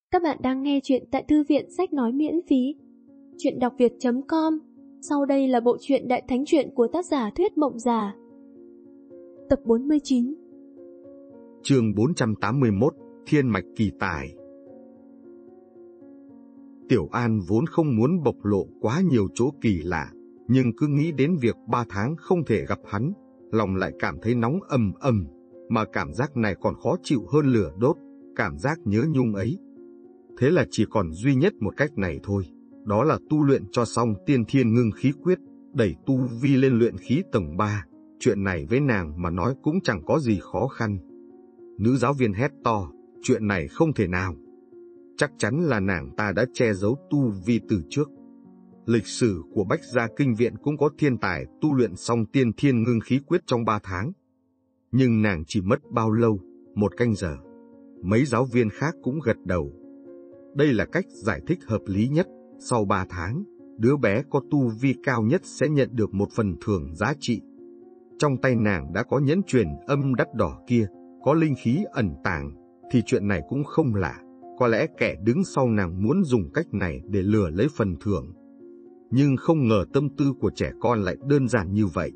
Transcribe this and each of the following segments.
Các bạn đang nghe chuyện tại Thư viện Sách Nói miễn phí. Chuyện đọc việt.com. Sau đây là bộ truyện Đại Thánh Truyện của tác giả Thuyết Mộng Giả. Tập 49. Chương 481, Thiên Mạch Kỳ Tài. Tiểu An vốn không muốn bộc lộ quá nhiều chỗ kỳ lạ, nhưng cứ nghĩ đến việc 3 tháng không thể gặp hắn, lòng lại cảm thấy nóng ầm ầm, mà cảm giác này còn khó chịu hơn lửa đốt, cảm giác nhớ nhung ấy. Thế là chỉ còn duy nhất một cách này thôi, đó là tu luyện cho xong Tiên Thiên Ngưng Khí Quyết, đẩy tu vi lên luyện khí tầng 3. Chuyện này với nàng mà nói cũng chẳng có gì khó khăn. Nữ giáo viên hét to, chuyện này không thể nào. Chắc chắn là nàng ta đã che giấu tu vi từ trước. Lịch sử của Bách Gia Kinh Viện cũng có thiên tài tu luyện xong Tiên Thiên Ngưng Khí Quyết trong 3 tháng. Nhưng nàng chỉ mất bao lâu? 1 canh giờ. Mấy giáo viên khác cũng gật đầu. Đây là cách giải thích hợp lý nhất. Sau 3 tháng, đứa bé có tu vi cao nhất sẽ nhận được một phần thưởng giá trị. Trong tay nàng đã có nhẫn truyền âm đắt đỏ kia, có linh khí ẩn tàng, thì chuyện này cũng không lạ. Có lẽ kẻ đứng sau nàng muốn dùng cách này để lừa lấy phần thưởng. Nhưng không ngờ tâm tư của trẻ con lại đơn giản như vậy.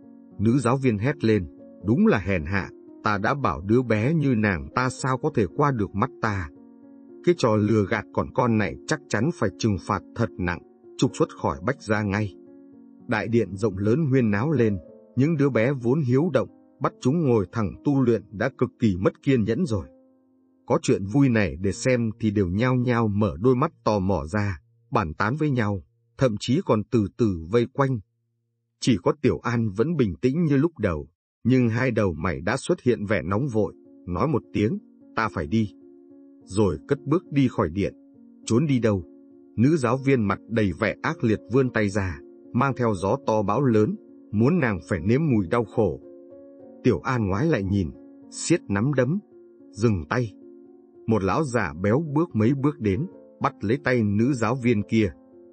Nữ giáo viên hét lên, đúng là hèn hạ, ta đã bảo đứa bé như nàng ta sao có thể qua được mắt ta. Cái trò lừa gạt còn con này chắc chắn phải trừng phạt thật nặng, trục xuất khỏi Bách Gia ngay. Đại điện rộng lớn huyên náo lên, những đứa bé vốn hiếu động, bắt chúng ngồi thẳng tu luyện đã cực kỳ mất kiên nhẫn rồi. Có chuyện vui này để xem thì đều nhao nhao mở đôi mắt tò mò ra, bàn tán với nhau, thậm chí còn từ từ vây quanh. Chỉ có Tiểu An vẫn bình tĩnh như lúc đầu, nhưng hai đầu mày đã xuất hiện vẻ nóng vội, nói một tiếng, ta phải đi. Rồi cất bước đi khỏi điện. Trốn đi đâu? Nữ giáo viên mặt đầy vẻ ác liệt vươn tay ra, mang theo gió to bão lớn, muốn nàng phải nếm mùi đau khổ. Tiểu An ngoái lại nhìn, siết nắm đấm, dừng tay. Một lão già béo bước mấy bước đến, bắt lấy tay nữ giáo viên kia.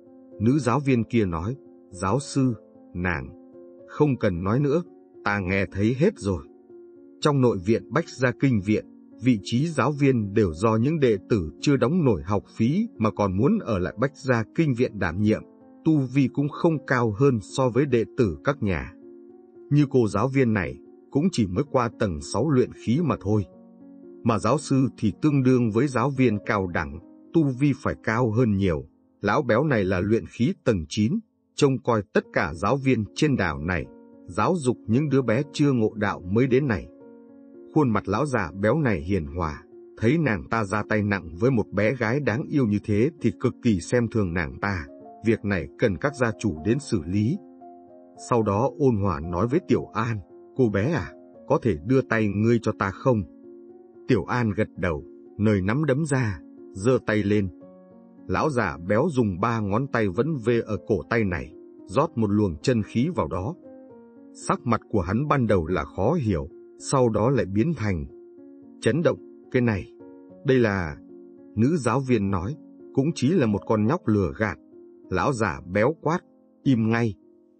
Nữ giáo viên kia nói, giáo sư, nàng, không cần nói nữa, ta nghe thấy hết rồi. Trong nội viện Bách Gia Kinh Viện, vị trí giáo viên đều do những đệ tử chưa đóng nổi học phí mà còn muốn ở lại Bách Gia Kinh Viện đảm nhiệm, tu vi cũng không cao hơn so với đệ tử các nhà. Như cô giáo viên này, cũng chỉ mới qua tầng 6 luyện khí mà thôi. Mà giáo sư thì tương đương với giáo viên cao đẳng, tu vi phải cao hơn nhiều. Lão béo này là luyện khí tầng 9, trông coi tất cả giáo viên trên đảo này, giáo dục những đứa bé chưa ngộ đạo mới đến này. Khuôn mặt lão già béo này hiền hòa, thấy nàng ta ra tay nặng với một bé gái đáng yêu như thế thì cực kỳ xem thường nàng ta, việc này cần các gia chủ đến xử lý. Sau đó ôn hòa nói với Tiểu An, cô bé à, có thể đưa tay ngươi cho ta không? Tiểu An gật đầu, nời nắm đấm ra, giơ tay lên. Lão già béo dùng 3 ngón tay vấn vê ở cổ tay này, rót một luồng chân khí vào đó. Sắc mặt của hắn ban đầu là khó hiểu, sau đó lại biến thành chấn động. Cái này, đây là... Nữ giáo viên nói, cũng chỉ là một con nhóc lừa gạt. Lão già béo quát, im ngay.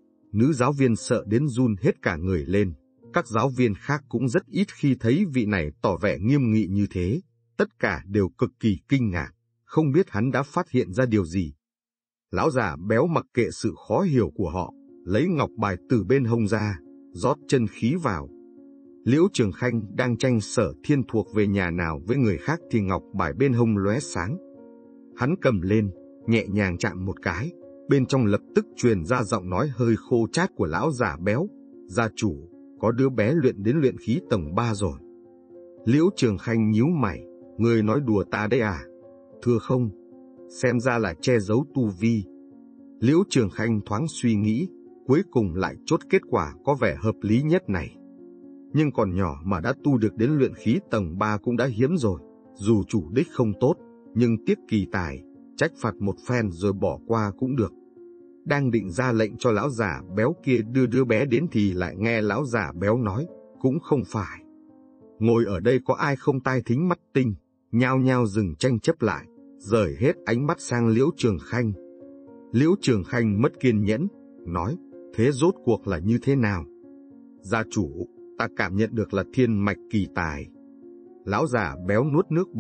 Nữ giáo viên sợ đến run hết cả người lên. Các giáo viên khác cũng rất ít khi thấy vị này tỏ vẻ nghiêm nghị như thế. Tất cả đều cực kỳ kinh ngạc, không biết hắn đã phát hiện ra điều gì. Lão già béo mặc kệ sự khó hiểu của họ, lấy ngọc bài từ bên hông ra, rót chân khí vào. Liễu Trường Khanh đang tranh Sở Thiên thuộc về nhà nào với người khác thì ngọc bài bên hông lóe sáng. Hắn cầm lên, nhẹ nhàng chạm một cái, bên trong lập tức truyền ra giọng nói hơi khô chát của lão già béo. Gia chủ, có đứa bé luyện đến luyện khí tầng 3 rồi. Liễu Trường Khanh nhíu mày, ngươi nói đùa ta đấy à? Thưa không, xem ra là che giấu tu vi. Liễu Trường Khanh thoáng suy nghĩ, cuối cùng lại chốt kết quả có vẻ hợp lý nhất này. Nhưng còn nhỏ mà đã tu được đến luyện khí tầng 3 cũng đã hiếm rồi, dù chủ đích không tốt, nhưng tiếc kỳ tài, trách phạt một phen rồi bỏ qua cũng được. Đang định ra lệnh cho lão già béo kia đưa đứa bé đến thì lại nghe lão già béo nói, cũng không phải. Ngồi ở đây có ai không tai thính mắt tinh, nhao nhao dừng tranh chấp lại, rời hết ánh mắt sang Liễu Trường Khanh. Liễu Trường Khanh mất kiên nhẫn, nói, thế rốt cuộc là như thế nào? Gia chủ, ta cảm nhận được là thiên mạch kỳ tài. Lão già béo nuốt nước bọt,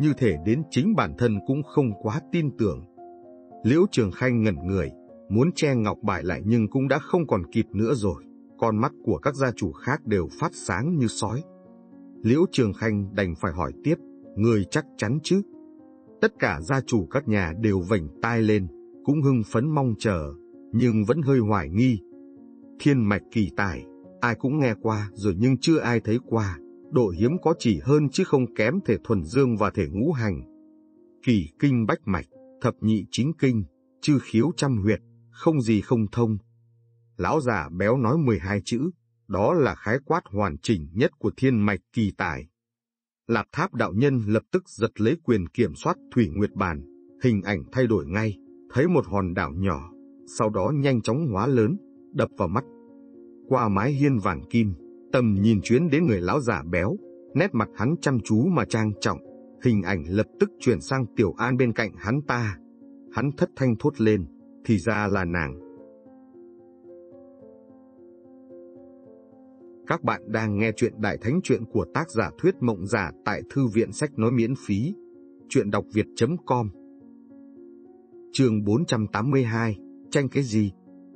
như thể đến chính bản thân cũng không quá tin tưởng. Liễu Trường Khanh ngẩn người, muốn che ngọc bài lại nhưng cũng đã không còn kịp nữa rồi. Con mắt của các gia chủ khác đều phát sáng như sói. Liễu Trường Khanh đành phải hỏi tiếp, người chắc chắn chứ? Tất cả gia chủ các nhà đều vểnh tai lên, cũng hưng phấn mong chờ, nhưng vẫn hơi hoài nghi. Thiên mạch kỳ tài, ai cũng nghe qua rồi nhưng chưa ai thấy qua, độ hiếm có chỉ hơn chứ không kém thể thuần dương và thể ngũ hành. Kỳ kinh bách mạch, thập nhị chính kinh, chư khiếu trăm huyệt, không gì không thông. Lão già béo nói 12 chữ, đó là khái quát hoàn chỉnh nhất của thiên mạch kỳ tài. Lạp Tháp đạo nhân lập tức giật lấy quyền kiểm soát Thủy Nguyệt Bàn, hình ảnh thay đổi ngay, thấy một hòn đảo nhỏ, sau đó nhanh chóng hóa lớn, đập vào mắt. Qua mái hiên vàng kim, tầm nhìn chuyến đến người lão già béo, nét mặt hắn chăm chú mà trang trọng, hình ảnh lập tức chuyển sang Tiểu An bên cạnh hắn ta. Hắn thất thanh thốt lên, thì ra là nàng. Các bạn đang nghe chuyện Đại Thánh Chuyện của tác giả Thuyết Mộng Giả tại Thư viện Sách Nói miễn phí. Chuyện đọc việt.com. Chương 482, tranh cái gì?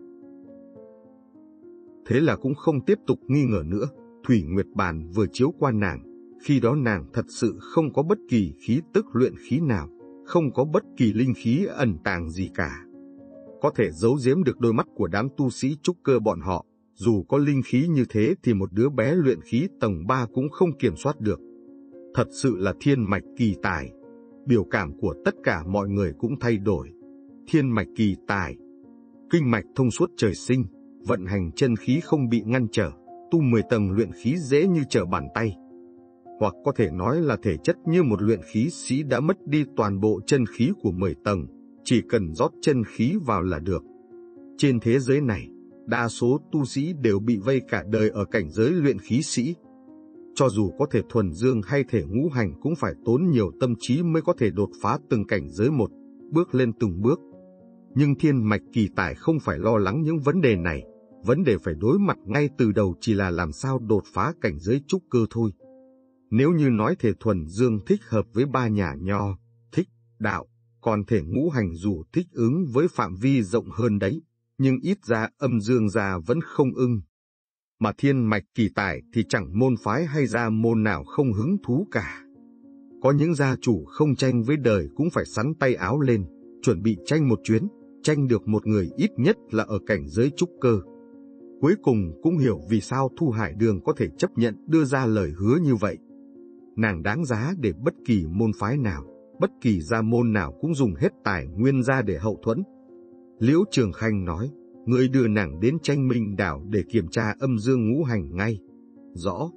Thế là cũng không tiếp tục nghi ngờ nữa, Thủy Nguyệt Bàn vừa chiếu qua nàng, khi đó nàng thật sự không có bất kỳ khí tức luyện khí nào, không có bất kỳ linh khí ẩn tàng gì cả. Có thể giấu giếm được đôi mắt của đám tu sĩ trúc cơ bọn họ, dù có linh khí như thế thì một đứa bé luyện khí tầng 3 cũng không kiểm soát được. Thật sự là thiên mạch kỳ tài. Biểu cảm của tất cả mọi người cũng thay đổi. Thiên mạch kỳ tài. Kinh mạch thông suốt trời sinh, vận hành chân khí không bị ngăn trở, tu 10 tầng luyện khí dễ như trở bàn tay. Hoặc có thể nói là thể chất như một luyện khí sĩ đã mất đi toàn bộ chân khí của 10 tầng, chỉ cần rót chân khí vào là được. Trên thế giới này, đa số tu sĩ đều bị vây cả đời ở cảnh giới luyện khí sĩ. Cho dù có thể thuần dương hay thể ngũ hành cũng phải tốn nhiều tâm trí mới có thể đột phá từng cảnh giới một, bước lên từng bước. Nhưng thiên mạch kỳ tài không phải lo lắng những vấn đề này, vấn đề phải đối mặt ngay từ đầu chỉ là làm sao đột phá cảnh giới trúc cơ thôi. Nếu như nói thể thuần dương thích hợp với ba nhà nho, thích, đạo, còn thể ngũ hành dù thích ứng với phạm vi rộng hơn đấy, nhưng ít ra âm dương gia vẫn không ưng. Mà thiên mạch kỳ tài thì chẳng môn phái hay gia môn nào không hứng thú cả. Có những gia chủ không tranh với đời cũng phải sắn tay áo lên, chuẩn bị tranh một chuyến, tranh được một người ít nhất là ở cảnh giới trúc cơ. Cuối cùng cũng hiểu vì sao Thu Hải Đường có thể chấp nhận đưa ra lời hứa như vậy. Nàng đáng giá để bất kỳ môn phái nào, bất kỳ gia môn nào cũng dùng hết tài nguyên ra để hậu thuẫn. Liễu Trường Khanh nói, ngươi đưa nàng đến Tranh Minh Đảo để kiểm tra âm dương ngũ hành ngay. Rõ.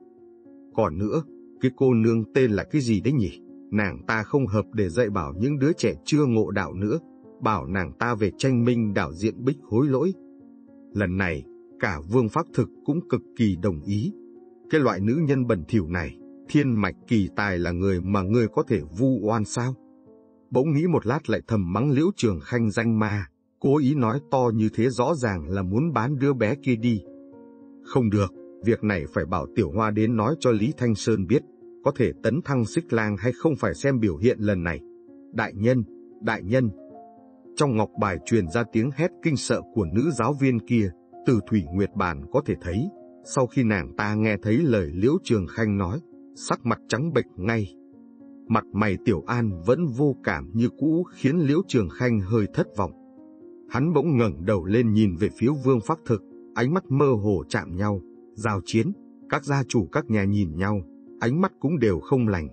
Còn nữa, cái cô nương tên là cái gì đấy nhỉ? Nàng ta không hợp để dạy bảo những đứa trẻ chưa ngộ đạo nữa, bảo nàng ta về Tranh Minh Đảo diện bích hối lỗi. Lần này, cả Vương Phác Thực cũng cực kỳ đồng ý. Cái loại nữ nhân bẩn thỉu này, thiên mạch kỳ tài là người mà ngươi có thể vu oan sao? Bỗng nghĩ một lát lại thầm mắng Liễu Trường Khanh danh ma, cố ý nói to như thế rõ ràng là muốn bán đứa bé kia đi. Không được, việc này phải bảo Tiểu Hoa đến nói cho Lý Thanh Sơn biết, có thể tấn thăng xích lang hay không phải xem biểu hiện lần này. Đại nhân, đại nhân. Trong ngọc bài truyền ra tiếng hét kinh sợ của nữ giáo viên kia, từ Thủy Nguyệt Bàn có thể thấy, sau khi nàng ta nghe thấy lời Liễu Trường Khanh nói, sắc mặt trắng bệch ngay. Mặt mày Tiểu An vẫn vô cảm như cũ khiến Liễu Trường Khanh hơi thất vọng. Hắn bỗng ngẩng đầu lên nhìn về phía Vương Phác Thực, ánh mắt mơ hồ chạm nhau, giao chiến, các gia chủ các nhà nhìn nhau, ánh mắt cũng đều không lành.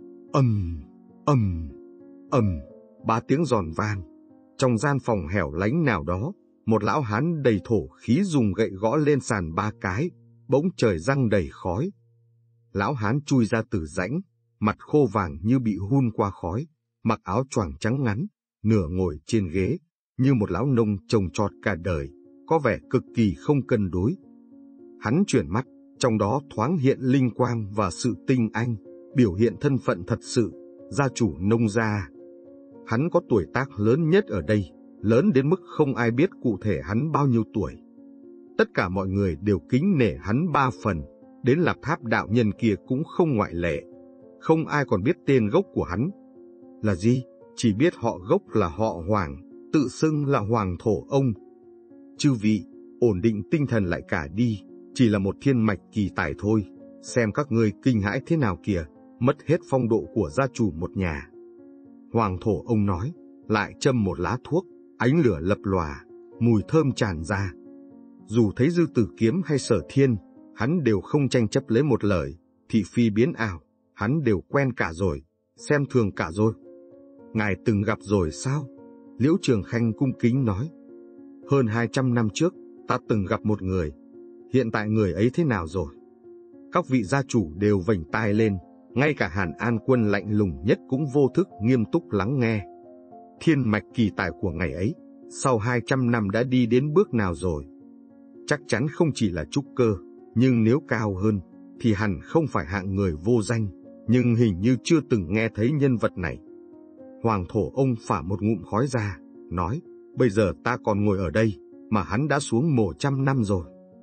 Ba tiếng giòn vang. Trong gian phòng hẻo lánh nào đó, một lão hán đầy thổ khí dùng gậy gõ lên sàn 3 cái, bỗng trời giăng đầy khói. Lão hán chui ra từ rãnh, mặt khô vàng như bị hun qua khói, mặc áo choàng trắng ngắn, nửa ngồi trên ghế, như một lão nông trồng trọt cả đời, có vẻ cực kỳ không cân đối. Hắn chuyển mắt, trong đó thoáng hiện linh quang và sự tinh anh, biểu hiện thân phận thật sự, gia chủ nông gia. Hắn có tuổi tác lớn nhất ở đây, lớn đến mức không ai biết cụ thể hắn bao nhiêu tuổi. Tất cả mọi người đều kính nể hắn 3 phần, đến Lạp Tháp đạo nhân kia cũng không ngoại lệ. Không ai còn biết tên gốc của hắn, Là gì? Chỉ biết họ gốc là họ Hoàng, tự xưng là Hoàng Thổ Ông. Chư vị, ổn định tinh thần lại cả đi, chỉ là một thiên mạch kỳ tài thôi, xem các ngươi kinh hãi thế nào kìa, mất hết phong độ của gia chủ một nhà. Hoàng Thổ Ông nói, lại châm một lá thuốc, ánh lửa lập lòa, mùi thơm tràn ra. Dù thấy Dư Tử Kiếm hay Sở Thiên, hắn đều không tranh chấp lấy một lời, thị phi biến ảo, hắn đều quen cả rồi, xem thường cả rồi. Ngài từng gặp rồi sao? Liễu Trường Khanh cung kính nói. Hơn 200 năm trước, ta từng gặp một người. Hiện tại người ấy thế nào rồi? Các vị gia chủ đều vểnh tai lên, ngay cả Hàn An Quân lạnh lùng nhất cũng vô thức nghiêm túc lắng nghe. Thiên mạch kỳ tài của ngày ấy, sau 200 năm đã đi đến bước nào rồi? Chắc chắn không chỉ là trúc cơ, nhưng nếu cao hơn, thì hẳn không phải hạng người vô danh, nhưng hình như chưa từng nghe thấy nhân vật này. Hoàng Thổ Ông phả một ngụm khói ra, nói, bây giờ ta còn ngồi ở đây, mà hắn đã xuống mồ 100 năm rồi.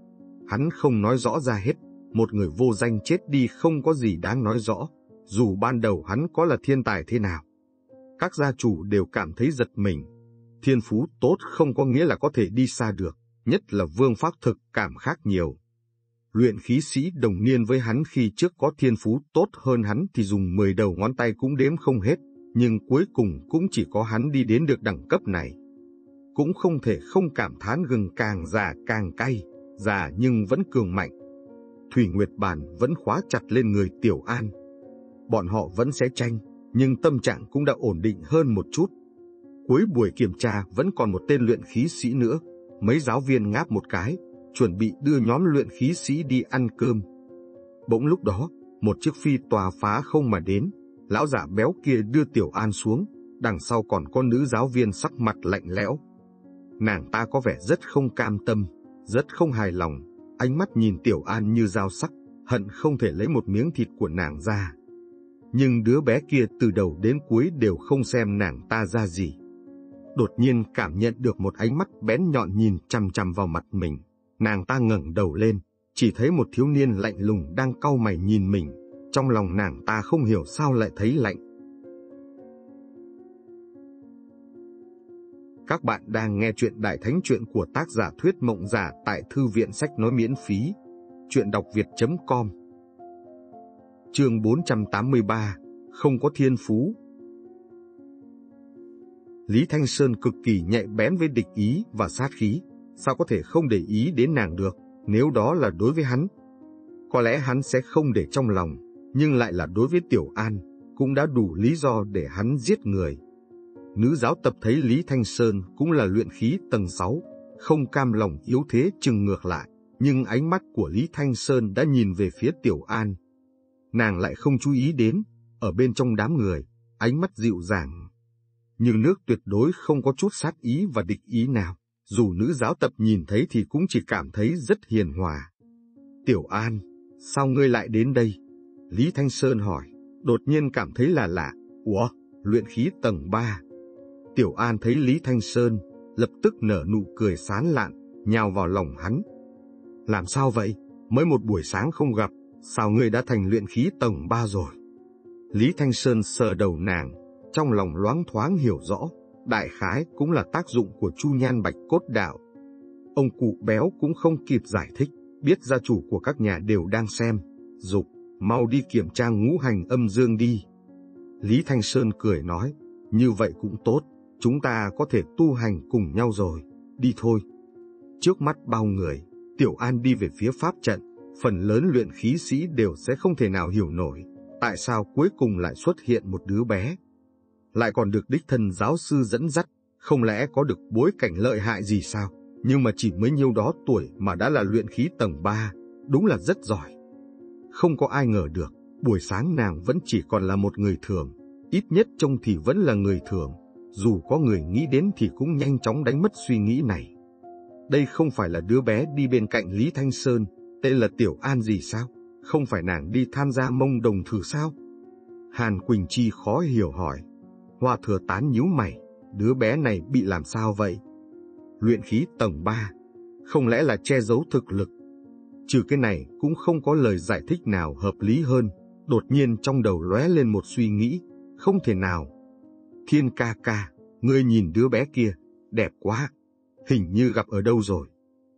Hắn không nói rõ ra hết, một người vô danh chết đi không có gì đáng nói rõ, dù ban đầu hắn có là thiên tài thế nào. Các gia chủ đều cảm thấy giật mình. Thiên phú tốt không có nghĩa là có thể đi xa được, nhất là Vương Phác Thực cảm khác nhiều. Luyện khí sĩ đồng niên với hắn khi trước có thiên phú tốt hơn hắn thì dùng 10 đầu ngón tay cũng đếm không hết, nhưng cuối cùng cũng chỉ có hắn đi đến được đẳng cấp này. Cũng không thể không cảm thán gừng càng già càng cay, già nhưng vẫn cường mạnh. Thủy Nguyệt Bản vẫn khóa chặt lên người Tiểu An. Bọn họ vẫn sẽ tranh, nhưng tâm trạng cũng đã ổn định hơn một chút. Cuối buổi kiểm tra vẫn còn một tên luyện khí sĩ nữa, mấy giáo viên ngáp một cái, chuẩn bị đưa nhóm luyện khí sĩ đi ăn cơm. Bỗng lúc đó, một chiếc phi tòa phá không mà đến, lão giả béo kia đưa Tiểu An xuống, đằng sau còn có nữ giáo viên sắc mặt lạnh lẽo. Nàng ta có vẻ rất không cam tâm, rất không hài lòng, ánh mắt nhìn Tiểu An như dao sắc, hận không thể lấy một miếng thịt của nàng ra. Nhưng đứa bé kia từ đầu đến cuối đều không xem nàng ta ra gì. Đột nhiên cảm nhận được một ánh mắt bén nhọn nhìn chằm chằm vào mặt mình, nàng ta ngẩng đầu lên, chỉ thấy một thiếu niên lạnh lùng đang cau mày nhìn mình, trong lòng nàng ta không hiểu sao lại thấy lạnh. Các bạn đang nghe chuyện Đại Thánh Chuyện của tác giả Thuyết Mộng Giả tại Thư viện Sách Nói miễn phí, truyệnđọcviet.com. Chương 483, không có thiên phú. Lý Thanh Sơn cực kỳ nhạy bén với địch ý và sát khí, sao có thể không để ý đến nàng được, nếu đó là đối với hắn. Có lẽ hắn sẽ không để trong lòng, nhưng lại là đối với Tiểu An, cũng đã đủ lý do để hắn giết người. Nữ giáo tập thấy Lý Thanh Sơn cũng là luyện khí tầng 6, không cam lòng yếu thế chừng ngược lại, nhưng ánh mắt của Lý Thanh Sơn đã nhìn về phía Tiểu An. Nàng lại không chú ý đến, ở bên trong đám người, ánh mắt dịu dàng như nước, tuyệt đối không có chút sát ý và địch ý nào, dù nữ giáo tập nhìn thấy thì cũng chỉ cảm thấy rất hiền hòa. Tiểu An, sao ngươi lại đến đây? Lý Thanh Sơn hỏi, đột nhiên cảm thấy là lạ. Ủa, luyện khí tầng 3. Tiểu An thấy Lý Thanh Sơn, lập tức nở nụ cười sán lạn, nhào vào lòng hắn. Làm sao vậy? Mới một buổi sáng không gặp, sao ngươi đã thành luyện khí tầng 3 rồi? Lý Thanh Sơn sờ đầu nàng, trong lòng loáng thoáng hiểu rõ, đại khái cũng là tác dụng của Chu Nhan Bạch Cốt Đạo. Ông cụ béo cũng không kịp giải thích, biết gia chủ của các nhà đều đang xem, giục, mau đi kiểm tra ngũ hành âm dương đi. Lý Thanh Sơn cười nói, như vậy cũng tốt, chúng ta có thể tu hành cùng nhau rồi, đi thôi. Trước mắt bao người, Tiểu An đi về phía pháp trận, phần lớn luyện khí sĩ đều sẽ không thể nào hiểu nổi, tại sao cuối cùng lại xuất hiện một đứa bé. Lại còn được đích thân giáo sư dẫn dắt, không lẽ có được bối cảnh lợi hại gì sao? Nhưng mà chỉ mới nhiêu đó tuổi mà đã là luyện khí tầng 3, đúng là rất giỏi. Không có ai ngờ được, buổi sáng nàng vẫn chỉ còn là một người thường, ít nhất trông thì vẫn là người thường, dù có người nghĩ đến thì cũng nhanh chóng đánh mất suy nghĩ này. Đây không phải là đứa bé đi bên cạnh Lý Thanh Sơn, tên là Tiểu An gì sao? Không phải nàng đi tham gia mông đồng thử sao? Hàn Quỳnh Chi khó hiểu hỏi. Hoa Thừa Tán nhíu mày, đứa bé này bị làm sao vậy? Luyện khí tầng 3, không lẽ là che giấu thực lực? Trừ cái này cũng không có lời giải thích nào hợp lý hơn. Đột nhiên trong đầu lóe lên một suy nghĩ, không thể nào. Thiên ca ca, ngươi nhìn đứa bé kia, đẹp quá, hình như gặp ở đâu rồi.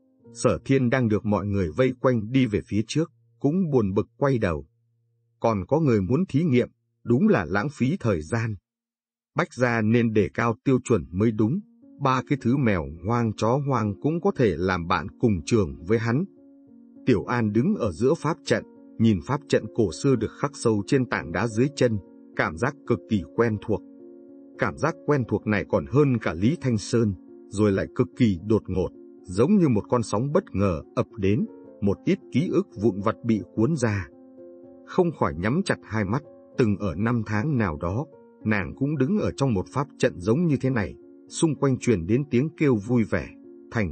Sở Thiên đang được mọi người vây quanh đi về phía trước, cũng buồn bực quay đầu. Còn có người muốn thí nghiệm, đúng là lãng phí thời gian. Bách gia nên đề cao tiêu chuẩn mới đúng, 3 cái thứ mèo hoang chó hoang cũng có thể làm bạn cùng trường với hắn. Tiểu An đứng ở giữa pháp trận, nhìn pháp trận cổ xưa được khắc sâu trên tảng đá dưới chân, cảm giác cực kỳ quen thuộc. Cảm giác quen thuộc này còn hơn cả Lý Thanh Sơn, rồi lại cực kỳ đột ngột, giống như một con sóng bất ngờ ập đến, một ít ký ức vụn vặt bị cuốn ra. Không khỏi nhắm chặt hai mắt, từng ở năm tháng nào đó, nàng cũng đứng ở trong một pháp trận giống như thế này, xung quanh truyền đến tiếng kêu vui vẻ, thành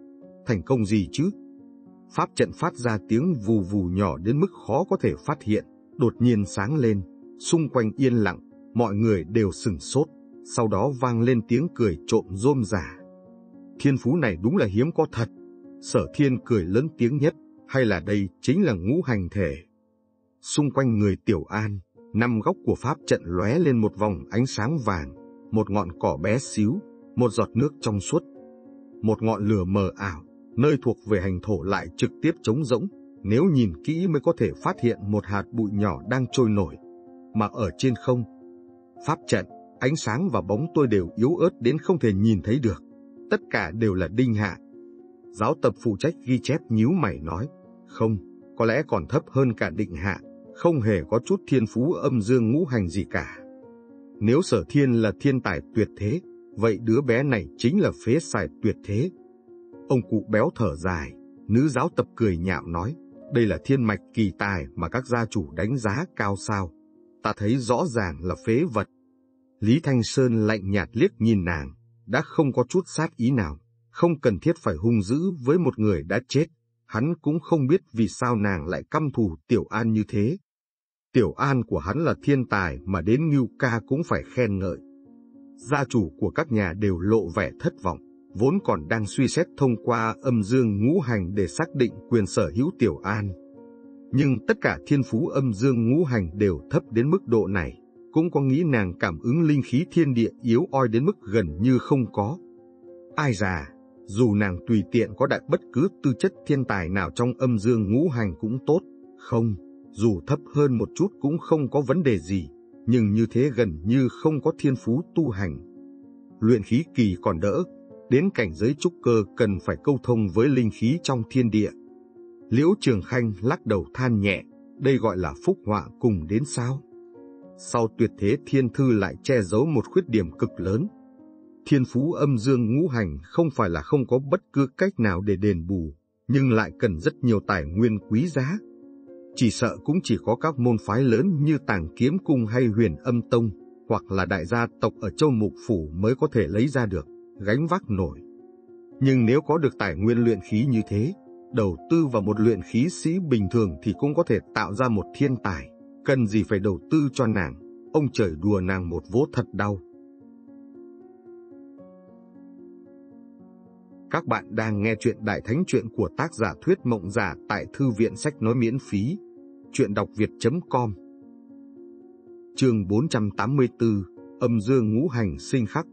công gì chứ? Pháp trận phát ra tiếng vù vù nhỏ đến mức khó có thể phát hiện, đột nhiên sáng lên, xung quanh yên lặng, mọi người đều sửng sốt, sau đó vang lên tiếng cười trộm rôm rả. Thiên phú này đúng là hiếm có thật. Sở Thiên cười lớn tiếng nhất, hay là đây chính là ngũ hành thể? Xung quanh người Tiểu An, 5 góc của pháp trận lóe lên một vòng ánh sáng vàng, một ngọn cỏ bé xíu, một giọt nước trong suốt, một ngọn lửa mờ ảo, nơi thuộc về hành thổ lại trực tiếp trống rỗng, nếu nhìn kỹ mới có thể phát hiện một hạt bụi nhỏ đang trôi nổi. Mà ở trên không, pháp trận, ánh sáng và bóng tôi đều yếu ớt đến không thể nhìn thấy được. Tất cả đều là Đinh Hạ. Giáo tập phụ trách ghi chép nhíu mày nói, không, có lẽ còn thấp hơn cả Định Hạ, không hề có chút thiên phú âm dương ngũ hành gì cả. Nếu Sở Thiên là thiên tài tuyệt thế, vậy đứa bé này chính là phế sài tuyệt thế. Ông cụ béo thở dài, nữ giáo tập cười nhạo nói, đây là thiên mạch kỳ tài mà các gia chủ đánh giá cao sao? Ta thấy rõ ràng là phế vật. Lý Thanh Sơn lạnh nhạt liếc nhìn nàng, đã không có chút sát ý nào, không cần thiết phải hung dữ với một người đã chết. Hắn cũng không biết vì sao nàng lại căm thù Tiểu An như thế. Tiểu An của hắn là thiên tài mà đến Ngưu Ca cũng phải khen ngợi. Gia chủ của các nhà đều lộ vẻ thất vọng, vốn còn đang suy xét thông qua âm dương ngũ hành để xác định quyền sở hữu Tiểu An. Nhưng tất cả thiên phú âm dương ngũ hành đều thấp đến mức độ này, cũng có nghĩ nàng cảm ứng linh khí thiên địa yếu oi đến mức gần như không có. Ai già, dù nàng tùy tiện có đại bất cứ tư chất thiên tài nào trong âm dương ngũ hành cũng tốt, không, dù thấp hơn một chút cũng không có vấn đề gì, nhưng như thế gần như không có thiên phú tu hành. Luyện khí kỳ còn đỡ, đến cảnh giới trúc cơ cần phải câu thông với linh khí trong thiên địa. Liễu Trường Khanh lắc đầu than nhẹ, đây gọi là phúc họa cùng đến sao? Sau tuyệt thế thiên thư lại che giấu một khuyết điểm cực lớn. Thiên phú âm dương ngũ hành không phải là không có bất cứ cách nào để đền bù, nhưng lại cần rất nhiều tài nguyên quý giá. Chỉ sợ cũng chỉ có các môn phái lớn như Tàng Kiếm Cung hay Huyền Âm Tông, hoặc là đại gia tộc ở Châu Mục Phủ mới có thể lấy ra được, gánh vác nổi. Nhưng nếu có được tài nguyên luyện khí như thế, đầu tư vào một luyện khí sĩ bình thường thì cũng có thể tạo ra một thiên tài, cần gì phải đầu tư cho nàng, ông trời đùa nàng một vố thật đau. Các bạn đang nghe chuyện Đại Thánh Chuyện của tác giả Thuyết Mộng Giả tại Thư viện Sách Nói miễn phí, truyệnđọcviet.com. Chương 484, âm dương ngũ hành sinh khắc.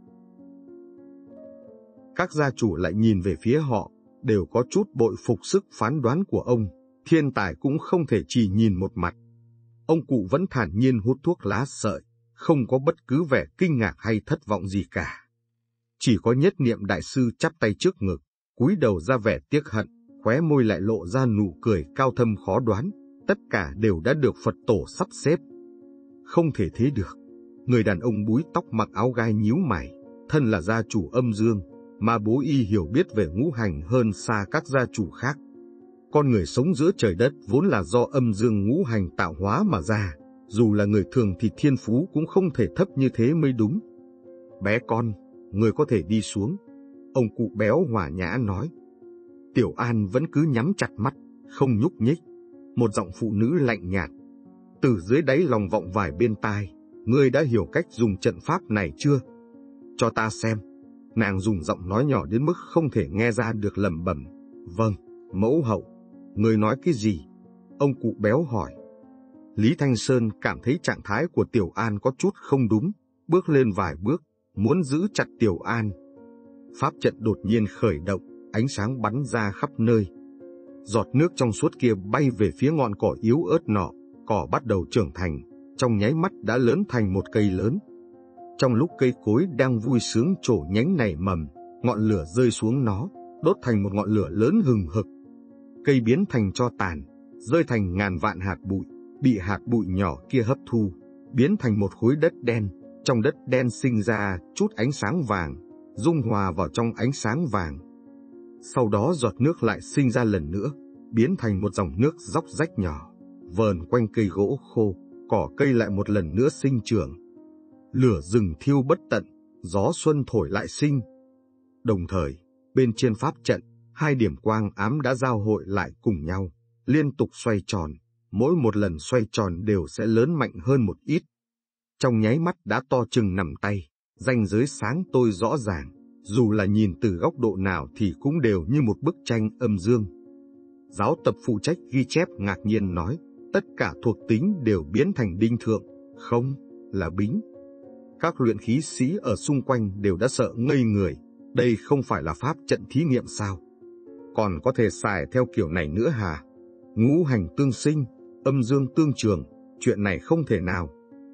Các gia chủ lại nhìn về phía họ, đều có chút bội phục sức phán đoán của ông, thiên tài cũng không thể chỉ nhìn một mặt. Ông cụ vẫn thản nhiên hút thuốc lá sợi, không có bất cứ vẻ kinh ngạc hay thất vọng gì cả. Chỉ có Nhất Niệm đại sư chắp tay trước ngực, cúi đầu ra vẻ tiếc hận, khóe môi lại lộ ra nụ cười cao thâm khó đoán, tất cả đều đã được Phật tổ sắp xếp. Không thể thế được. Người đàn ông búi tóc mặc áo gai nhíu mày, thân là gia chủ âm dương, mà bố y hiểu biết về ngũ hành hơn xa các gia chủ khác. Con người sống giữa trời đất vốn là do âm dương ngũ hành tạo hóa mà ra, dù là người thường thì thiên phú cũng không thể thấp như thế mới đúng. Bé con, người có thể đi xuống. Ông cụ béo hòa nhã nói. Tiểu An vẫn cứ nhắm chặt mắt, không nhúc nhích. Một giọng phụ nữ lạnh nhạt từ dưới đáy lòng vọng vài bên tai. Ngươi đã hiểu cách dùng trận pháp này chưa? Cho ta xem. Nàng dùng giọng nói nhỏ đến mức không thể nghe ra được, lẩm bẩm. Vâng, mẫu hậu. Ngươi nói cái gì? Ông cụ béo hỏi. Lý Thanh Sơn cảm thấy trạng thái của Tiểu An có chút không đúng. bước lên vài bước, muốn giữ chặt Tiểu An. Pháp trận đột nhiên khởi động, ánh sáng bắn ra khắp nơi. Giọt nước trong suốt kia bay về phía ngọn cỏ yếu ớt nọ, cỏ bắt đầu trưởng thành, trong nháy mắt đã lớn thành một cây lớn. Trong lúc cây cối đang vui sướng trổ nhánh nảy mầm, ngọn lửa rơi xuống nó, đốt thành một ngọn lửa lớn hừng hực. Cây biến thành tro tàn, rơi thành ngàn vạn hạt bụi, bị hạt bụi nhỏ kia hấp thu, biến thành một khối đất đen. Trong đất đen sinh ra chút ánh sáng vàng, dung hòa vào trong ánh sáng vàng. Sau đó giọt nước lại sinh ra lần nữa, biến thành một dòng nước róc rách nhỏ, vờn quanh cây gỗ khô, cỏ cây lại một lần nữa sinh trưởng. Lửa rừng thiêu bất tận, gió xuân thổi lại sinh. Đồng thời, bên trên pháp trận, hai điểm quang ám đã giao hội lại cùng nhau, liên tục xoay tròn, mỗi một lần xoay tròn đều sẽ lớn mạnh hơn một ít. Trong nháy mắt đã to chừng nắm tay, ranh giới sáng tôi rõ ràng, dù là nhìn từ góc độ nào thì cũng đều như một bức tranh âm dương. Giáo tập phụ trách ghi chép ngạc nhiên nói, tất cả thuộc tính đều biến thành đinh thượng, không, là bính. Các luyện khí sĩ ở xung quanh đều đã sợ ngây người, đây không phải là pháp trận thí nghiệm sao? Còn có thể xài theo kiểu này nữa hả? Ngũ hành tương sinh, âm dương tương trường, chuyện này không thể nào.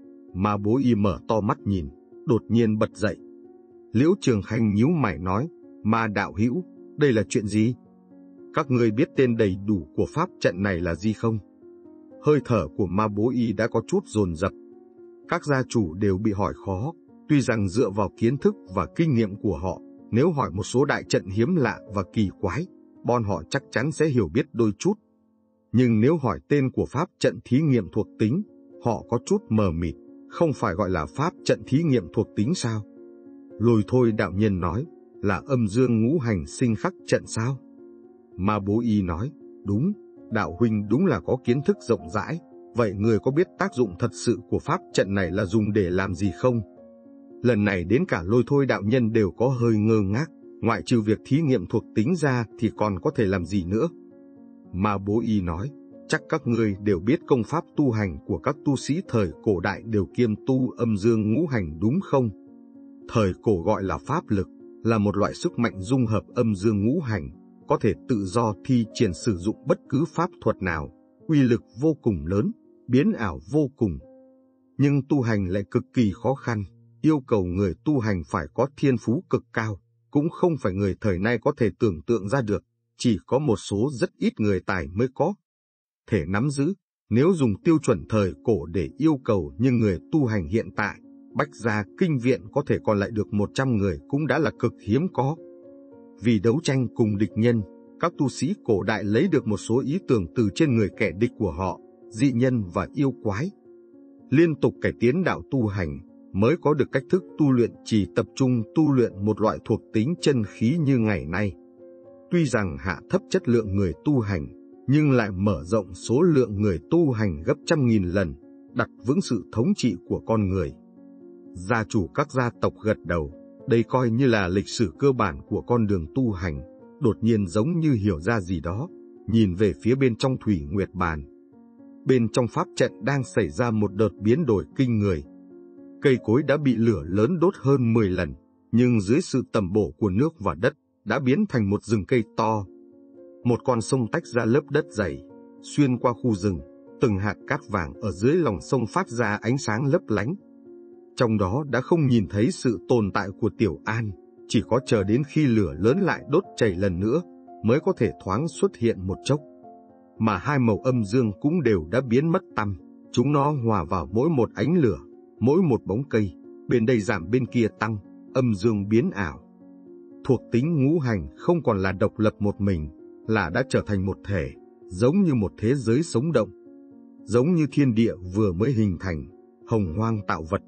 Ma Bố Y mở to mắt nhìn, đột nhiên bật dậy. Liễu Trường Khanh nhíu mày nói, Ma đạo hữu, đây là chuyện gì? Các ngươi biết tên đầy đủ của pháp trận này là gì không? Hơi thở của Ma Bố Y đã có chút dồn dập. Các gia chủ đều bị hỏi khó, tuy rằng dựa vào kiến thức và kinh nghiệm của họ, nếu hỏi một số đại trận hiếm lạ và kỳ quái, bọn họ chắc chắn sẽ hiểu biết đôi chút. Nhưng nếu hỏi tên của pháp trận thí nghiệm thuộc tính, họ có chút mờ mịt, không phải gọi là pháp trận thí nghiệm thuộc tính sao? Lôi Thôi đạo nhân nói, là âm dương ngũ hành sinh khắc trận sao? Ma Bố Y nói, đúng, đạo huynh đúng là có kiến thức rộng rãi, vậy người có biết tác dụng thật sự của pháp trận này là dùng để làm gì không? Lần này đến cả Lôi Thôi đạo nhân đều có hơi ngơ ngác, ngoại trừ việc thí nghiệm thuộc tính ra thì còn có thể làm gì nữa? Ma Bố Y nói, chắc các ngươi đều biết công pháp tu hành của các tu sĩ thời cổ đại đều kiêm tu âm dương ngũ hành đúng không? Thời cổ gọi là pháp lực, là một loại sức mạnh dung hợp âm dương ngũ hành, có thể tự do thi triển sử dụng bất cứ pháp thuật nào, uy lực vô cùng lớn, biến ảo vô cùng. Nhưng tu hành lại cực kỳ khó khăn, yêu cầu người tu hành phải có thiên phú cực cao, cũng không phải người thời nay có thể tưởng tượng ra được, chỉ có một số rất ít người tài mới có thể nắm giữ. Nếu dùng tiêu chuẩn thời cổ để yêu cầu như người tu hành hiện tại, Bách Gia Kinh Viện có thể còn lại được 100 người cũng đã là cực hiếm có. Vì đấu tranh cùng địch nhân, các tu sĩ cổ đại lấy được một số ý tưởng từ trên người kẻ địch của họ, dị nhân và yêu quái. Liên tục cải tiến đạo tu hành, mới có được cách thức tu luyện chỉ tập trung tu luyện một loại thuộc tính chân khí như ngày nay. Tuy rằng hạ thấp chất lượng người tu hành, nhưng lại mở rộng số lượng người tu hành gấp trăm nghìn lần, đặt vững sự thống trị của con người. Gia chủ các gia tộc gật đầu, đây coi như là lịch sử cơ bản của con đường tu hành, đột nhiên giống như hiểu ra gì đó, nhìn về phía bên trong Thủy Nguyệt Bàn. Bên trong pháp trận đang xảy ra một đợt biến đổi kinh người. Cây cối đã bị lửa lớn đốt hơn 10 lần, nhưng dưới sự tầm bổ của nước và đất, đã biến thành một rừng cây to. Một con sông tách ra lớp đất dày, xuyên qua khu rừng, từng hạt cát vàng ở dưới lòng sông phát ra ánh sáng lấp lánh. Trong đó đã không nhìn thấy sự tồn tại của Tiểu An, chỉ có chờ đến khi lửa lớn lại đốt chảy lần nữa, mới có thể thoáng xuất hiện một chốc. Mà hai màu âm dương cũng đều đã biến mất tăm, chúng nó hòa vào mỗi một ánh lửa, mỗi một bóng cây, bên đây giảm bên kia tăng, âm dương biến ảo. Thuộc tính ngũ hành không còn là độc lập một mình, là đã trở thành một thể, giống như một thế giới sống động. Giống như thiên địa vừa mới hình thành, hồng hoang tạo vật.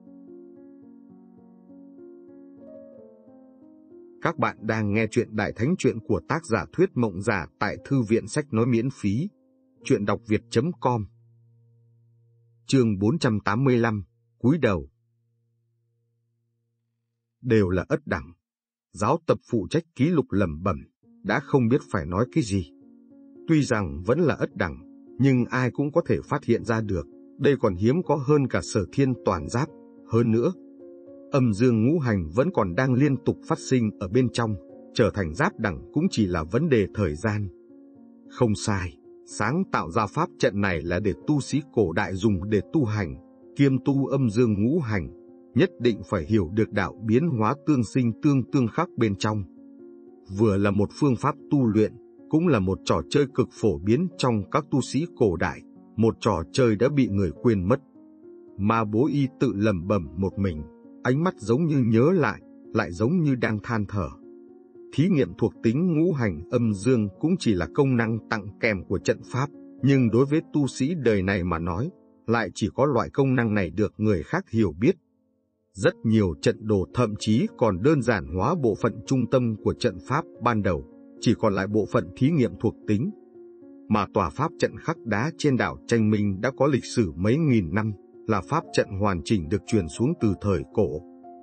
Các bạn đang nghe chuyện Đại Thánh Chuyện của tác giả Thuyết Mộng Giả tại Thư viện Sách Nói miễn phí. Chuyện đọc việt.com. Chương 485, cúi đầu. Đều là ất đẳng. Giáo tập phụ trách ký lục lẩm bẩm, đã không biết phải nói cái gì. Tuy rằng vẫn là ất đẳng, nhưng ai cũng có thể phát hiện ra được, đây còn hiếm có hơn cả Sở Thiên toàn giáp. Hơn nữa, âm dương ngũ hành vẫn còn đang liên tục phát sinh ở bên trong, trở thành giáp đẳng cũng chỉ là vấn đề thời gian. Không sai, sáng tạo ra pháp trận này là để tu sĩ cổ đại dùng để tu hành, kiêm tu âm dương ngũ hành, nhất định phải hiểu được đạo biến hóa tương sinh tương khắc bên trong. Vừa là một phương pháp tu luyện, cũng là một trò chơi cực phổ biến trong các tu sĩ cổ đại, một trò chơi đã bị người quên mất. Ma Bố Y tự lẩm bẩm một mình, ánh mắt giống như nhớ lại giống như đang than thở. Thí nghiệm thuộc tính ngũ hành âm dương cũng chỉ là công năng tặng kèm của trận pháp, nhưng đối với tu sĩ đời này mà nói, lại chỉ có loại công năng này được người khác hiểu biết. Rất nhiều trận đồ thậm chí còn đơn giản hóa bộ phận trung tâm của trận pháp ban đầu, chỉ còn lại bộ phận thí nghiệm thuộc tính. Mà tòa pháp trận khắc đá trên đảo Tranh Minh đã có lịch sử mấy nghìn năm, là pháp trận hoàn chỉnh được truyền xuống từ thời cổ.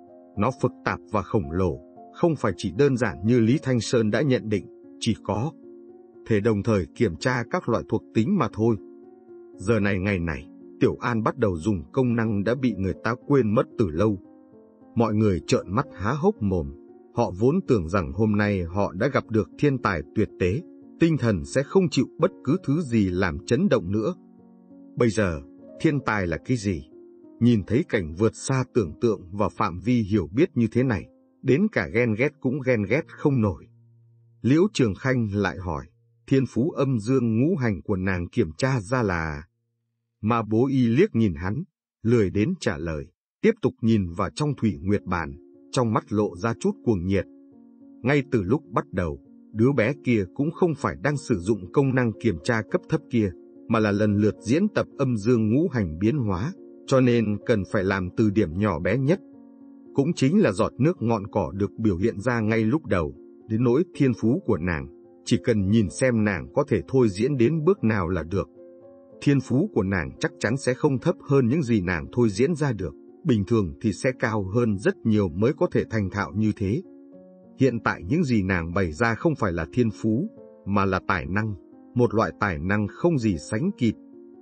Nó phức tạp và khổng lồ, không phải chỉ đơn giản như Lý Thanh Sơn đã nhận định, chỉ có thể đồng thời kiểm tra các loại thuộc tính mà thôi. Giờ này ngày này, Tiểu An bắt đầu dùng công năng đã bị người ta quên mất từ lâu. Mọi người trợn mắt há hốc mồm, họ vốn tưởng rằng hôm nay họ đã gặp được thiên tài tuyệt tế, tinh thần sẽ không chịu bất cứ thứ gì làm chấn động nữa. Bây giờ, thiên tài là cái gì? Nhìn thấy cảnh vượt xa tưởng tượng và phạm vi hiểu biết như thế này, đến cả ghen ghét cũng ghen ghét không nổi. Liễu Trường Khanh lại hỏi, thiên phú âm dương ngũ hành của nàng kiểm tra ra là... Ma Bố Y liếc nhìn hắn, lười đến trả lời, tiếp tục nhìn vào trong thủy nguyệt bản, trong mắt lộ ra chút cuồng nhiệt. Ngay từ lúc bắt đầu, đứa bé kia cũng không phải đang sử dụng công năng kiểm tra cấp thấp kia, mà là lần lượt diễn tập âm dương ngũ hành biến hóa, cho nên cần phải làm từ điểm nhỏ bé nhất. Cũng chính là giọt nước ngọn cỏ được biểu hiện ra ngay lúc đầu, đến nỗi thiên phú của nàng, chỉ cần nhìn xem nàng có thể thôi diễn đến bước nào là được. Thiên phú của nàng chắc chắn sẽ không thấp hơn những gì nàng thôi diễn ra được, bình thường thì sẽ cao hơn rất nhiều mới có thể thành thạo như thế. Hiện tại những gì nàng bày ra không phải là thiên phú, mà là tài năng, một loại tài năng không gì sánh kịp.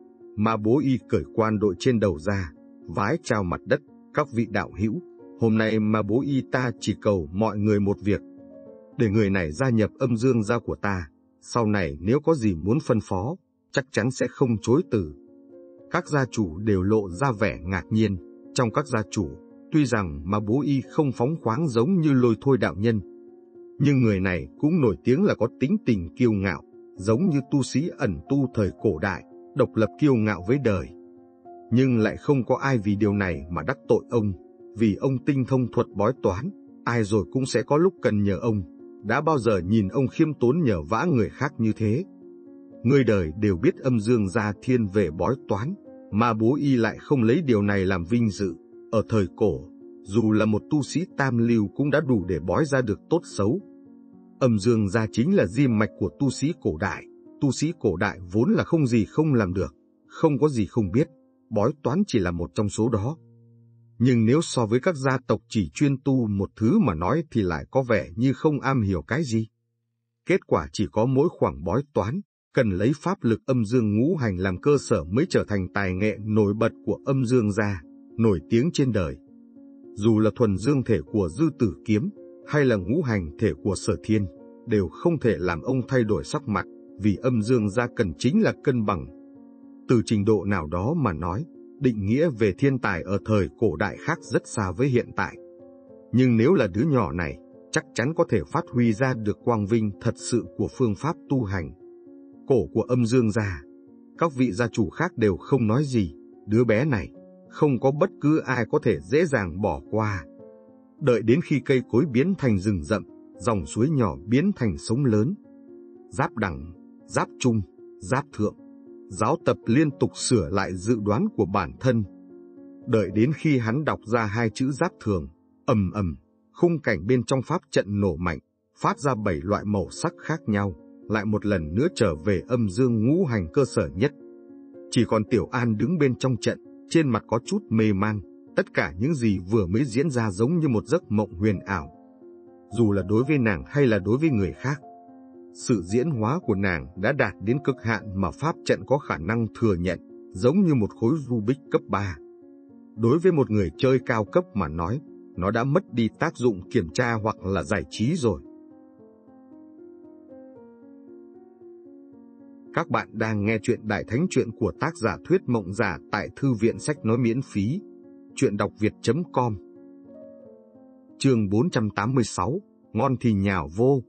Ma Bố Y cởi quan đội trên đầu ra, vái chào mặt đất, các vị đạo hữu, hôm nay Ma Bố Y ta chỉ cầu mọi người một việc, để người này gia nhập âm dương gia của ta, sau này nếu có gì muốn phân phó, chắc chắn sẽ không chối từ. Các gia chủ đều lộ ra vẻ ngạc nhiên. Trong các gia chủ, tuy rằng Ma Bố Y không phóng khoáng giống như Lôi Thôi đạo nhân, nhưng người này cũng nổi tiếng là có tính tình kiêu ngạo, giống như tu sĩ ẩn tu thời cổ đại, độc lập kiêu ngạo với đời. Nhưng lại không có ai vì điều này mà đắc tội ông, vì ông tinh thông thuật bói toán, ai rồi cũng sẽ có lúc cần nhờ ông, đã bao giờ nhìn ông khiêm tốn nhờ vả người khác như thế. Người đời đều biết âm dương gia thiên về bói toán, Ma Bố Y lại không lấy điều này làm vinh dự. Ở thời cổ, dù là một tu sĩ tam lưu cũng đã đủ để bói ra được tốt xấu. Âm dương gia chính là diêm mạch của tu sĩ cổ đại. Tu sĩ cổ đại vốn là không gì không làm được, không có gì không biết, bói toán chỉ là một trong số đó. Nhưng nếu so với các gia tộc chỉ chuyên tu một thứ mà nói thì lại có vẻ như không am hiểu cái gì. Kết quả chỉ có mỗi khoảng bói toán, cần lấy pháp lực âm dương ngũ hành làm cơ sở mới trở thành tài nghệ nổi bật của âm dương gia, nổi tiếng trên đời. Dù là thuần dương thể của Dư Tử Kiếm, hay là ngũ hành thể của Sở Thiên, đều không thể làm ông thay đổi sắc mặt, vì âm dương gia cần chính là cân bằng. Từ trình độ nào đó mà nói, định nghĩa về thiên tài ở thời cổ đại khác rất xa với hiện tại. Nhưng nếu là đứa nhỏ này, chắc chắn có thể phát huy ra được quang vinh thật sự của phương pháp tu hành. Cổ của âm dương gia, các vị gia chủ khác đều không nói gì, đứa bé này, không có bất cứ ai có thể dễ dàng bỏ qua. Đợi đến khi cây cối biến thành rừng rậm, dòng suối nhỏ biến thành sông lớn. Giáp đẳng, giáp trung, giáp thượng, giáo tập liên tục sửa lại dự đoán của bản thân. Đợi đến khi hắn đọc ra hai chữ giáp thường, ầm ầm, khung cảnh bên trong pháp trận nổ mạnh, phát ra 7 loại màu sắc khác nhau, lại một lần nữa trở về âm dương ngũ hành cơ sở nhất. Chỉ còn Tiểu An đứng bên trong trận, trên mặt có chút mê man, tất cả những gì vừa mới diễn ra giống như một giấc mộng huyền ảo. Dù là đối với nàng hay là đối với người khác, sự diễn hóa của nàng đã đạt đến cực hạn mà pháp trận có khả năng thừa nhận, giống như một khối Rubik cấp 3. Đối với một người chơi cao cấp mà nói, nó đã mất đi tác dụng kiểm tra hoặc là giải trí rồi. Các bạn đang nghe chuyện Đại Thánh Chuyện của tác giả Thuyết Mộng Giả tại Thư viện Sách Nói miễn phí, chuyện đọc việt.com. Chương 486, ngon thì nhào vô.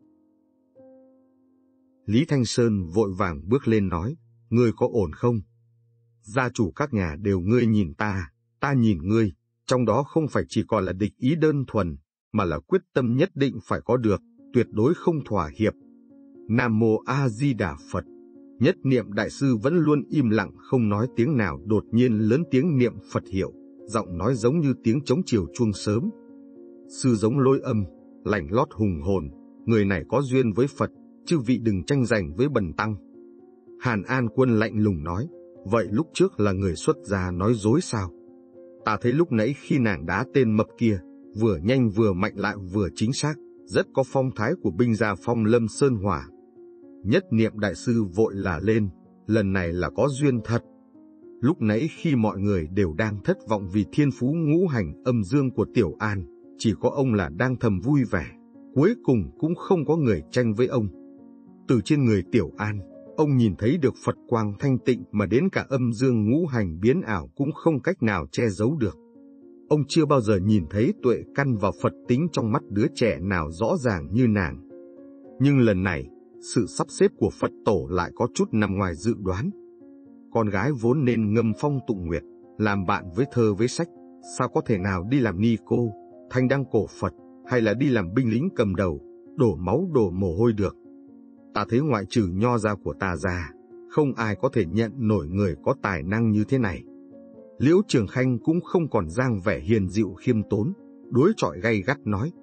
Lý Thanh Sơn vội vàng bước lên nói, ngươi có ổn không? Gia chủ các nhà đều ngươi nhìn ta nhìn ngươi, trong đó không phải chỉ còn là địch ý đơn thuần, mà là quyết tâm nhất định phải có được, tuyệt đối không thỏa hiệp. Nam Mô A Di Đà Phật. Nhất Niệm đại sư vẫn luôn im lặng không nói tiếng nào, đột nhiên lớn tiếng niệm Phật hiệu, giọng nói giống như tiếng trống chiều chuông sớm. Sư giống lôi âm, lành lót hùng hồn, người này có duyên với Phật, chư vị đừng tranh giành với bần tăng. Hàn An Quân lạnh lùng nói, vậy lúc trước là người xuất gia nói dối sao? Ta thấy lúc nãy khi nàng đá tên mập kia, vừa nhanh vừa mạnh lại vừa chính xác, rất có phong thái của binh gia Phong Lâm Sơn Hỏa. Nhất Niệm đại sư vội là lên, lần này là có duyên thật. Lúc nãy khi mọi người đều đang thất vọng vì thiên phú ngũ hành âm dương của Tiểu An, chỉ có ông là đang thầm vui vẻ, cuối cùng cũng không có người tranh với ông. Từ trên người Tiểu An, ông nhìn thấy được Phật quang thanh tịnh mà đến cả âm dương ngũ hành biến ảo cũng không cách nào che giấu được. Ông chưa bao giờ nhìn thấy tuệ căn và Phật tính trong mắt đứa trẻ nào rõ ràng như nàng. Nhưng lần này, sự sắp xếp của Phật tổ lại có chút nằm ngoài dự đoán. Con gái vốn nên ngâm phong tụng nguyệt, làm bạn với thơ với sách, sao có thể nào đi làm ni cô, thanh đăng cổ Phật, hay là đi làm binh lính cầm đầu, đổ máu đổ mồ hôi được. Ta thấy ngoại trừ nho gia của ta ra, không ai có thể nhận nổi người có tài năng như thế này. Liễu Trường Khanh cũng không còn dang vẻ hiền dịu khiêm tốn, đối chọi gay gắt nói.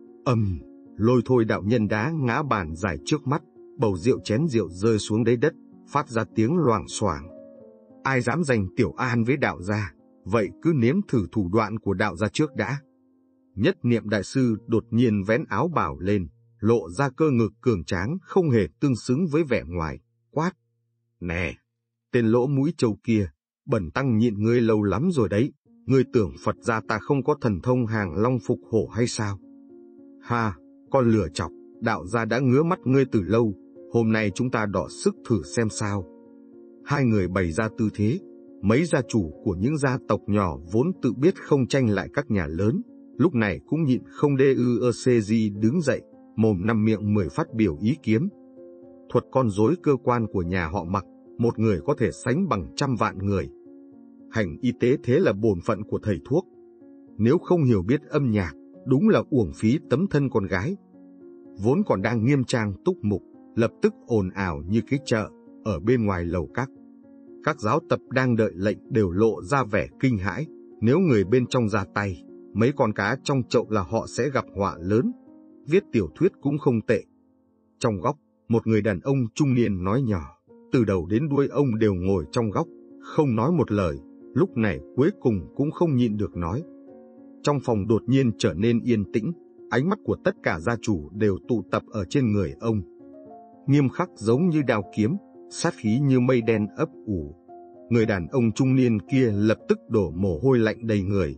Lôi thôi đạo nhân đá ngã bàn dài trước mắt, bầu rượu chén rượu rơi xuống đáy đất, phát ra tiếng loảng xoảng. Ai dám giành Tiểu An với đạo gia, vậy cứ nếm thử thủ đoạn của đạo gia trước đã. Nhất Niệm đại sư đột nhiên vén áo bào lên, lộ ra cơ ngực cường tráng không hề tương xứng với vẻ ngoài, quát. Nè, tên lỗ mũi trâu kia, bần tăng nhịn ngươi lâu lắm rồi đấy, ngươi tưởng Phật gia ta không có thần thông hàng long phục hổ hay sao? Ha, con lừa chọc, đạo gia đã ngứa mắt ngươi từ lâu, hôm nay chúng ta đọ sức thử xem sao. Hai người bày ra tư thế, mấy gia chủ của những gia tộc nhỏ vốn tự biết không tranh lại các nhà lớn, lúc này cũng nhịn không gì đứng dậy, mồm năm miệng 10 phát biểu ý kiến. Thuật con rối cơ quan của nhà họ Mặc, một người có thể sánh bằng 100 vạn người. Hành y tế thế là bổn phận của thầy thuốc. Nếu không hiểu biết âm nhạc, đúng là uổng phí tấm thân con gái. Vốn còn đang nghiêm trang túc mục, lập tức ồn ào như cái chợ ở bên ngoài lầu các. Các giáo tập đang đợi lệnh đều lộ ra vẻ kinh hãi, nếu người bên trong ra tay, mấy con cá trong chậu là họ sẽ gặp họa lớn. Viết tiểu thuyết cũng không tệ. Trong góc, một người đàn ông trung niên nói nhỏ, từ đầu đến đuôi ông đều ngồi trong góc, không nói một lời, lúc này cuối cùng cũng không nhịn được nói. Trong phòng đột nhiên trở nên yên tĩnh, ánh mắt của tất cả gia chủ đều tụ tập ở trên người ông. Nghiêm khắc giống như đao kiếm, sát khí như mây đen ấp ủ. Người đàn ông trung niên kia lập tức đổ mồ hôi lạnh đầy người.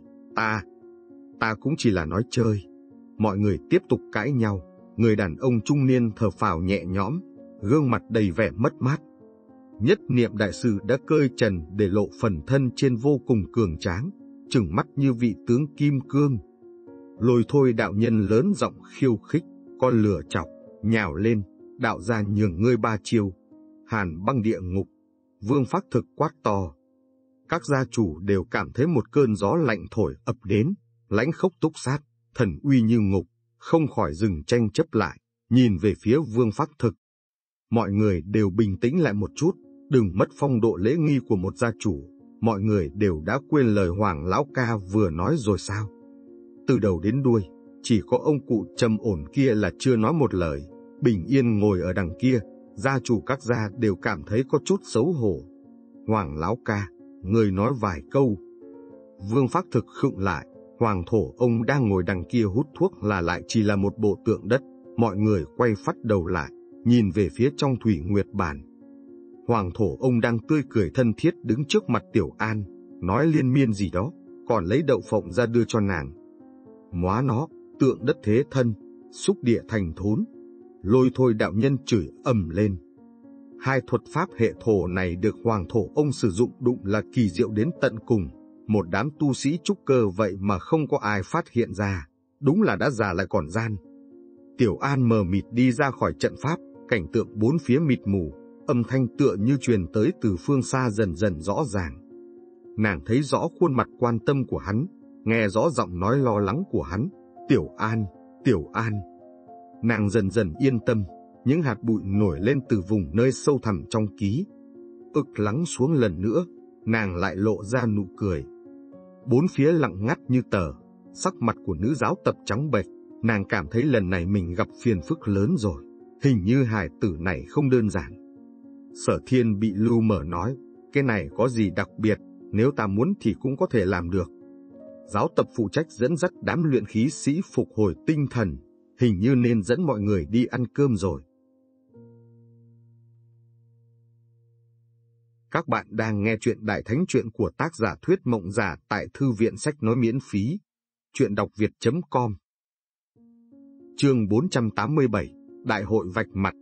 Ta cũng chỉ là nói chơi. Mọi người tiếp tục cãi nhau, người đàn ông trung niên thở phào nhẹ nhõm, gương mặt đầy vẻ mất mát. Nhất Niệm đại sư đã cơi trần để lộ phần thân trên vô cùng cường tráng, trừng mắt như vị tướng kim cương. Lôi thôi đạo nhân lớn giọng khiêu khích, con lừa chọc, nhào lên, đạo gia nhường ngươi 3 chiêu. Hàn băng địa ngục, Vương Phác Thực quát to. Các gia chủ đều cảm thấy một cơn gió lạnh thổi ập đến, lãnh khốc túc sát, thần uy như ngục, không khỏi dừng tranh chấp lại, nhìn về phía Vương Phác Thực. Mọi người đều bình tĩnh lại một chút, đừng mất phong độ lễ nghi của một gia chủ, mọi người đều đã quên lời Hoàng lão ca vừa nói rồi sao? Từ đầu đến đuôi, chỉ có ông cụ trầm ổn kia là chưa nói một lời, bình yên ngồi ở đằng kia, gia chủ các gia đều cảm thấy có chút xấu hổ. Hoàng lão ca, người nói vài câu. Vương Phác Thực khựng lại, Hoàng thổ ông đang ngồi đằng kia hút thuốc là lại chỉ là một bộ tượng đất, mọi người quay phắt đầu lại, nhìn về phía trong thủy nguyệt bản. Hoàng thổ ông đang tươi cười thân thiết đứng trước mặt Tiểu An, nói liên miên gì đó, còn lấy đậu phộng ra đưa cho nàng. Móa nó, tượng đất thế thân, xúc địa thành thốn. Lôi thôi đạo nhân chửi ầm lên. Hai thuật pháp hệ thổ này được Hoàng Thổ ông sử dụng đụng là kỳ diệu đến tận cùng. Một đám tu sĩ trúc cơ vậy mà không có ai phát hiện ra, đúng là đã già lại còn gian. Tiểu An mờ mịt đi ra khỏi trận pháp, cảnh tượng bốn phía mịt mù, âm thanh tựa như truyền tới từ phương xa dần dần rõ ràng. Nàng thấy rõ khuôn mặt quan tâm của hắn, nghe rõ giọng nói lo lắng của hắn. Tiểu An, Tiểu An. Nàng dần dần yên tâm, những hạt bụi nổi lên từ vùng nơi sâu thẳm trong ký ức lắng xuống lần nữa, nàng lại lộ ra nụ cười. Bốn phía lặng ngắt như tờ, sắc mặt của nữ giáo tập trắng bệch, nàng cảm thấy lần này mình gặp phiền phức lớn rồi, hình như hài tử này không đơn giản. Sở Thiên bị lu mờ nói, cái này có gì đặc biệt, nếu ta muốn thì cũng có thể làm được. Giáo tập phụ trách dẫn dắt đám luyện khí sĩ phục hồi tinh thần, hình như nên dẫn mọi người đi ăn cơm rồi. Các bạn đang nghe chuyện Đại Thánh Chuyện của tác giả Thuyết Mộng Giả tại Thư viện Sách Nói miễn phí. Chuyện đọc việt.com. Chương 487, Đại hội vạch mặt.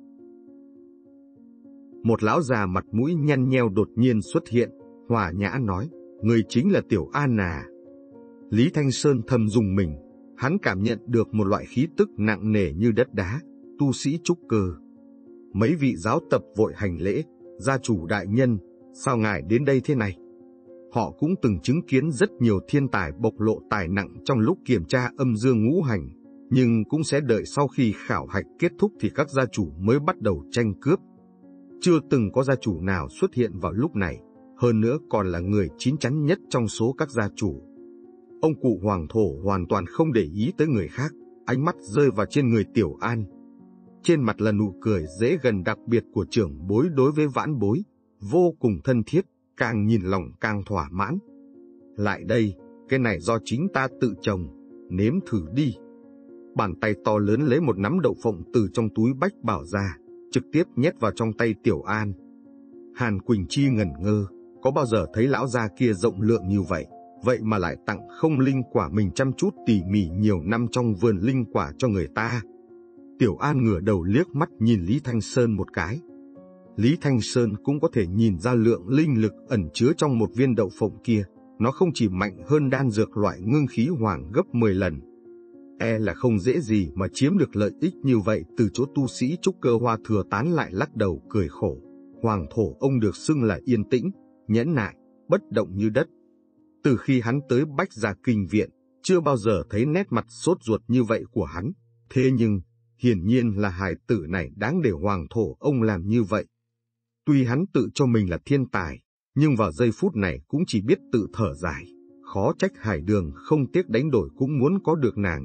Một lão già mặt mũi nhăn nheo đột nhiên xuất hiện, hòa nhã nói, người chính là Tiểu An à. Lý Thanh Sơn thầm rùng mình, hắn cảm nhận được một loại khí tức nặng nề như đất đá, tu sĩ trúc cơ. Mấy vị giáo tập vội hành lễ, gia chủ đại nhân, sao ngài đến đây thế này? Họ cũng từng chứng kiến rất nhiều thiên tài bộc lộ tài nặng trong lúc kiểm tra âm dương ngũ hành, nhưng cũng sẽ đợi sau khi khảo hạch kết thúc thì các gia chủ mới bắt đầu tranh cướp. Chưa từng có gia chủ nào xuất hiện vào lúc này, hơn nữa còn là người chín chắn nhất trong số các gia chủ. Ông cụ Hoàng Thổ hoàn toàn không để ý tới người khác, ánh mắt rơi vào trên người Tiểu An. Trên mặt là nụ cười dễ gần đặc biệt của trưởng bối đối với vãn bối, vô cùng thân thiết, càng nhìn lòng càng thỏa mãn. Lại đây, cái này do chính ta tự trồng, nếm thử đi. Bàn tay to lớn lấy một nắm đậu phộng từ trong túi bách bảo ra, trực tiếp nhét vào trong tay Tiểu An. Hàn Quỳnh Chi ngẩn ngơ, có bao giờ thấy lão gia kia rộng lượng như vậy, vậy mà lại tặng không linh quả mình chăm chút tỉ mỉ nhiều năm trong vườn linh quả cho người ta. Tiểu An ngửa đầu liếc mắt nhìn Lý Thanh Sơn một cái. Lý Thanh Sơn cũng có thể nhìn ra lượng linh lực ẩn chứa trong một viên đậu phộng kia, nó không chỉ mạnh hơn đan dược loại ngưng khí hoàng gấp 10 lần. Là không dễ gì mà chiếm được lợi ích như vậy từ chỗ tu sĩ trúc cơ. Hoa Thừa Tán lại lắc đầu cười khổ. Hoàng Thổ ông được xưng là yên tĩnh, nhẫn nại, bất động như đất. Từ khi hắn tới Bách Gia Kinh Viện, chưa bao giờ thấy nét mặt sốt ruột như vậy của hắn. Thế nhưng, hiển nhiên là hài tử này đáng để Hoàng Thổ ông làm như vậy. Tuy hắn tự cho mình là thiên tài, nhưng vào giây phút này cũng chỉ biết tự thở dài. Khó trách Hải Đường không tiếc đánh đổi cũng muốn có được nàng.